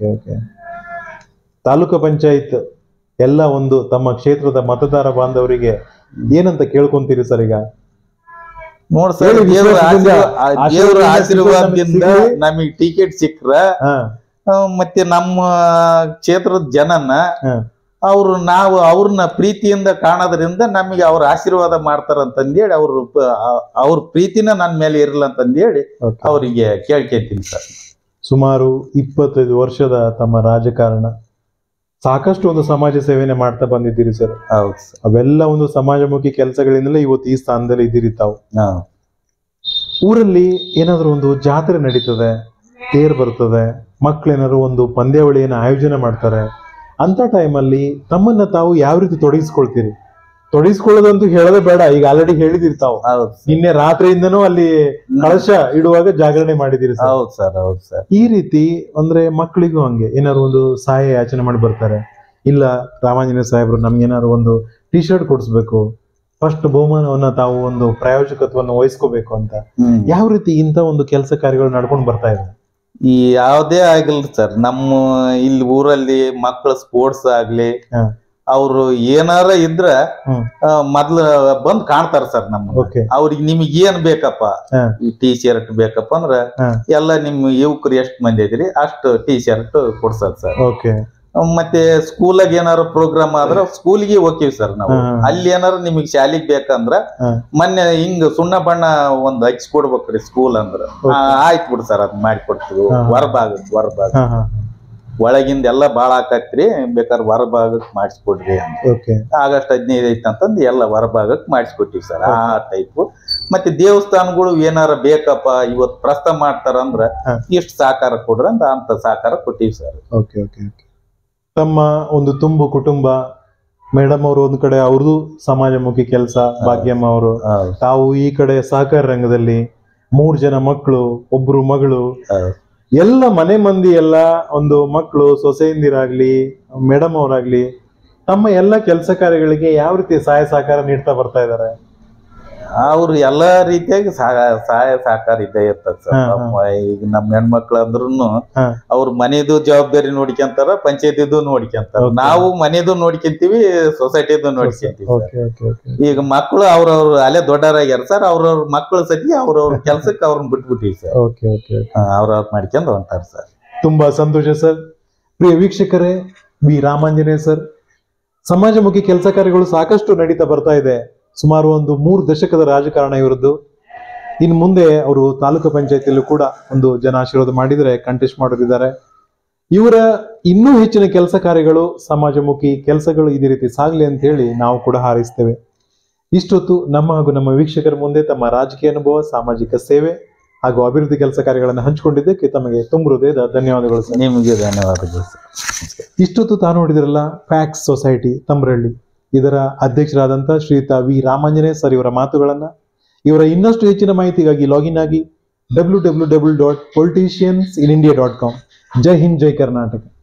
ತಾಲೂಕು ಪಂಚಾಯತ್ ಎಲ್ಲ ಒಂದು ತಮ್ಮ ಕ್ಷೇತ್ರದ ಮತದಾರ ಬಾಂಧವರಿಗೆ ಏನಂತ ಕೇಳ್ಕೊಂತೀರಿ ಸರ್? ಈಗ ನೋಡ್ ಸರ್, ದೇವ್ರ ಆಶೀರ್ವಾದದಿಂದ ನಮಗ್ ಟಿಕೆಟ್ ಸಿಕ್ಕ್ರ ಮತ್ತೆ ನಮ್ಮ ಕ್ಷೇತ್ರದ ಜನನ್ನ ನಾವು ಅವ್ರನ್ನ ಪ್ರೀತಿಯಿಂದ ಕಾಣೋದ್ರಿಂದ ನಮಗೆ ಅವ್ರ ಆಶೀರ್ವಾದ ಮಾಡ್ತಾರಂತಂದೇಳಿ ಅವ್ರ ಪ್ರೀತಿನ ನನ್ನ ಮೇಲೆ ಇರಲ್ಲ ಅಂತಂದೇಳಿ ಅವರಿಗೆ ಕೇಳ್ಕೊತೀನಿ ಸರ್. ಸುಮಾರು 25 ವರ್ಷದ ತಮ್ಮ ರಾಜಕಾರಣ, ಸಾಕಷ್ಟು ಒಂದು ಸಮಾಜ ಸೇವೆನೆ ಮಾಡ್ತಾ ಬಂದಿದ್ದೀರಿ ಸರ್. ಹೌದು. ಅವೆಲ್ಲ ಒಂದು ಸಮಾಜಮುಖಿ ಕೆಲಸಗಳಿಂದಲೇ ಇವತ್ತು ಈ ಸ್ಥಾನದಲ್ಲಿ ಇದ್ದೀರಿ ತಾವು. ಊರಲ್ಲಿ ಏನಾದ್ರು ಒಂದು ಜಾತ್ರೆ ನಡೀತದೆ, ತೇರ್ ಬರ್ತದೆ, ಮಕ್ಳೇನಾದ್ರು ಒಂದು ಪಂದ್ಯಾವಳಿಯನ್ನು ಆಯೋಜನೆ ಮಾಡ್ತಾರೆ, ಅಂತ ಟೈಮಲ್ಲಿ ತಮ್ಮನ್ನ ತಾವು ಯಾವ ರೀತಿ ತೊಡಗಿಸ್ಕೊಳ್ತೀರಿ? ತೊಡಗಿಸ್ಕೊಳ್ಳೋದಂತೂ ಹೇಳೋದೇ ಬೇಡ, ಈಗ ಆಲ್ರೆಡಿ ಹೇಳಿದಿರಿ ತಾವು. ನಿನ್ನೆ ರಾತ್ರಿಯಿಂದನೂ ಅಲ್ಲಿ ಕಳಶ ಇಡುವಾಗ ಜಾಗರಣೆ ಮಾಡಿದಿರಿ. ಹೌದು ಸರ್. ಹೌದು ಸರ್. ಈ ರೀತಿ ಅಂದ್ರೆ ಮಕ್ಕಳಿಗೂ ಹಂಗೆ ಏನಾದ್ರು ಒಂದು ಸಹಾಯ ಯಾಚನೆ ಮಾಡಿ ಬರ್ತಾರೆ. ಇಲ್ಲ ರಾಮಾಂಜನೇಯ ಸಾಹೇಬ್ರು ನಮ್ಗೆ ಏನಾದ್ರು ಒಂದು T-ಶರ್ಟ್ ಕೊಡಿಸ್ಬೇಕು, ಫಸ್ಟ್ ಬಹುಮಾನವನ್ನ ತಾವು ಒಂದು ಪ್ರಾಯೋಜಕತ್ವವನ್ನು ವಹಿಸ್ಕೋಬೇಕು ಅಂತ ಯಾವ ರೀತಿ ಇಂಥ ಒಂದು ಕೆಲಸ ಕಾರ್ಯಗಳು ನಡ್ಕೊಂಡು ಬರ್ತಾ ಇದೆ? ಈ ಯಾವ್ದೇ ಆಗಿಲ್ರಿ ಸರ್, ನಮ್ಮ ಇಲ್ಲಿ ಊರಲ್ಲಿ ಮಕ್ಕಳ ಸ್ಪೋರ್ಟ್ಸ್ ಆಗ್ಲಿ ಅವ್ರು ಏನಾರ ಇದ್ರ ಮೊದ್ಲು ಬಂದ್ ಕಾಣ್ತಾರ ಸರ್ ನಮ್ಮ. ಅವ್ರಿಗೆ ನಿಮ್ಗೆ ಏನ್ ಬೇಕಪ್ಪ, ಟೀ ಶರ್ಟ್ ಬೇಕಪ್ಪ ಅಂದ್ರ ಎಲ್ಲ ನಿಮ್ ಯುವಕರು ಎಷ್ಟ್ ಮಂದಿ ಇದ್ರಿ ಅಷ್ಟು ಟೀ ಶರ್ಟ್ ಕೊಡ್ಸರ್ ಸರ್. ಮತ್ತೆ ಸ್ಕೂಲಾಗ ಏನಾರ ಪ್ರೋಗ್ರಾಮ್ ಆದ್ರ ಸ್ಕೂಲ್ಗೆ ಹೋಗ್ತೀವಿ ಸರ್ ನಾವು. ಅಲ್ಲಿ ಏನಾರ ನಿಮಗ್ ಶಾಲಿಗ್ ಬೇಕಂದ್ರ ಮೊನ್ನೆ ಹಿಂಗ್ ಸುಣ್ಣ ಬಣ್ಣ ಒಂದ್ ಹಚ್ಚಿ ಕೊಡ್ಬೇಕ್ರಿ ಸ್ಕೂಲ್ ಅಂದ್ರ ಆಯ್ತು ಬಿಡ್ ಸರ್, ಅದ್ ಮಾಡಿಕೊಡ್ತೀವಿ. ಹೊರಭಾಗ ಒಳಗಿಂದ ಎಲ್ಲಾ ಬಾಳ ಹಾಕತ್ರಿ, ಬೇಕಾದ್ರೆ ಹೊರಭಾಗಕ್ ಮಾಡಿಸ್ಕೊಡ್ರಿ ಅಂತ. ಆಗಸ್ಟ್ 15 ಐತಂತಂದ್ ಎಲ್ಲ ಹೊರಭಾಗಕ್ ಮಾಡಿಸ್ಕೊಟ್ಟಿವಿ ಸರ್ ಆ ಟೈಪ್. ಮತ್ತೆ ದೇವಸ್ಥಾನಗಳು ಏನಾರ ಬೇಕಪ್ಪ ಇವತ್ ಪ್ರಸ್ತಾವ ಮಾಡ್ತಾರಂದ್ರ ಇಷ್ಟ ಸಹಕಾರ ಕೊಡ್ರಿ ಅಂತ ಸಹಕಾರ ಕೊಟ್ಟಿವಿ ಸರ್. ತಮ್ಮ ಒಂದು ತುಂಬು ಕುಟುಂಬ, ಮೇಡಮ್ ಅವರು ಒಂದ್ ಕಡೆ ಅವ್ರದ್ದು ಸಮಾಜಮುಖಿ ಕೆಲಸ, ಭಾಗ್ಯಮ್ಮ ಅವರು ತಾವು ಈ ಕಡೆ ಸಹಕಾರ ರಂಗದಲ್ಲಿ 3 ಜನ ಮಕ್ಕಳು, 1 ಮಗಳು, ಎಲ್ಲ ಮನೆ ಮಂದಿ ಎಲ್ಲ ಒಂದು ಮಕ್ಕಳು, ಸೊಸೆಯಂದಿರಾಗ್ಲಿ ಮೇಡಮ್ ಅವರಾಗ್ಲಿ ತಮ್ಮ ಎಲ್ಲ ಕೆಲಸ ಕಾರ್ಯಗಳಿಗೆ ಯಾವ ರೀತಿ ಸಹಾಯ ಸಹಕಾರ ನೀಡ್ತಾ ಬರ್ತಾ ಇದಾರೆ? ಅವ್ರು ಎಲ್ಲಾ ರೀತಿಯಾಗಿ ಸಹಾಯ ಸಹಕಾರ ಇದ್ದೇ ಇರ್ತದೆ ಸರ್. ಈಗ ನಮ್ಮ ಹೆಣ್ಮಕ್ಳು ಅಂದ್ರುನು ಅವ್ರ ಮನೆದು ಜವಾಬ್ದಾರಿ ನೋಡ್ಕೊಂತಾರ, ಪಂಚಾಯತಿದು ನೋಡ್ಕೊಂತಾರ. ನಾವು ಮನೆದು ನೋಡ್ಕೊಂತೀವಿ, ಸೊಸೈಟಿದು ನೋಡ್ಕೊಂತೀವಿ. ಈಗ ಮಕ್ಕಳು ಅವ್ರವ್ರು ಅಲ್ಲೇ ದೊಡ್ಡವರಾಗ್ಯಾರ ಸರ್, ಅವ್ರವ್ರ ಮಕ್ಕಳು ಸತಿ ಅವ್ರವ್ರ ಕೆಲ್ಸಕ್ಕೆ ಅವ್ರನ್ನ ಬಿಟ್ಬಿಟ್ಟಿವಿ ಸರ್. ಅವ್ರವ್ರ ಮಾಡ್ಕೊಂಡು ಹೊಂಟಾರ ಸರ್. ತುಂಬಾ ಸಂತೋಷ ಸರ್. ಪ್ರಿಯ ವೀಕ್ಷಕರೇ, ವಿ ರಾಮಾಂಜನೇಯ ಸರ್ ಸಮಾಜಮುಖಿ ಕೆಲಸ ಕಾರ್ಯಗಳು ಸಾಕಷ್ಟು ನಡೀತಾ ಬರ್ತಾ ಇದೆ. ಸುಮಾರು ಒಂದು 3 ದಶಕದ ರಾಜಕಾರಣ ಇವರದ್ದು. ಇನ್ನು ಮುಂದೆ ಅವರು ತಾಲೂಕು ಪಂಚಾಯತಿಯಲ್ಲೂ ಕೂಡ ಒಂದು ಜನ ಆಶೀರ್ವಾದ ಮಾಡಿದರೆ ಕಂಟೆಸ್ಟ್ ಮಾಡೋರಿದ್ದಾರೆ. ಇವರ ಇನ್ನೂ ಹೆಚ್ಚಿನ ಕೆಲಸ ಕಾರ್ಯಗಳು, ಸಮಾಜಮುಖಿ ಕೆಲಸಗಳು ಇದೇ ರೀತಿ ಸಾಗಲಿ ಅಂತ ಹೇಳಿ ನಾವು ಕೂಡ ಹಾರೈಸ್ತೇವೆ. ಇಷ್ಟೊತ್ತು ನಮ್ಮ ಹಾಗೂ ನಮ್ಮ ವೀಕ್ಷಕರ ಮುಂದೆ ತಮ್ಮ ರಾಜಕೀಯ ಅನುಭವ, ಸಾಮಾಜಿಕ ಸೇವೆ ಹಾಗೂ ಅಭಿವೃದ್ಧಿ ಕೆಲಸ ಕಾರ್ಯಗಳನ್ನು ಹಂಚಿಕೊಂಡಿದ್ದಕ್ಕೆ ತಮಗೆ ತುಂಬ ಹೃದಯದ ಧನ್ಯವಾದಗಳು ಸರ್. ನಿಮಗೆ ಧನ್ಯವಾದಗಳು ಸರ್. ಇಷ್ಟೊತ್ತು ತಾನು ನೋಡಿದ್ರಲ್ಲ ಫ್ಯಾಕ್ಸ್ ಸೊಸೈಟಿ ತಮ್ರಳ್ಳಿ, ಇದರ ಅಧ್ಯಕ್ಷರಾದಂಥ ಶ್ರೀಯುತ ವಿ ರಾಮಾಂಜನೇಯ ಸರ್ ಇವರ ಮಾತುಗಳನ್ನ, ಇವರ ಇನ್ನಷ್ಟು ಹೆಚ್ಚಿನ ಮಾಹಿತಿಗಾಗಿ ಲಾಗಿನ್ ಆಗಿ www.politiciansinindia.com. ಜೈ ಹಿಂದ್, ಜೈ ಕರ್ನಾಟಕ.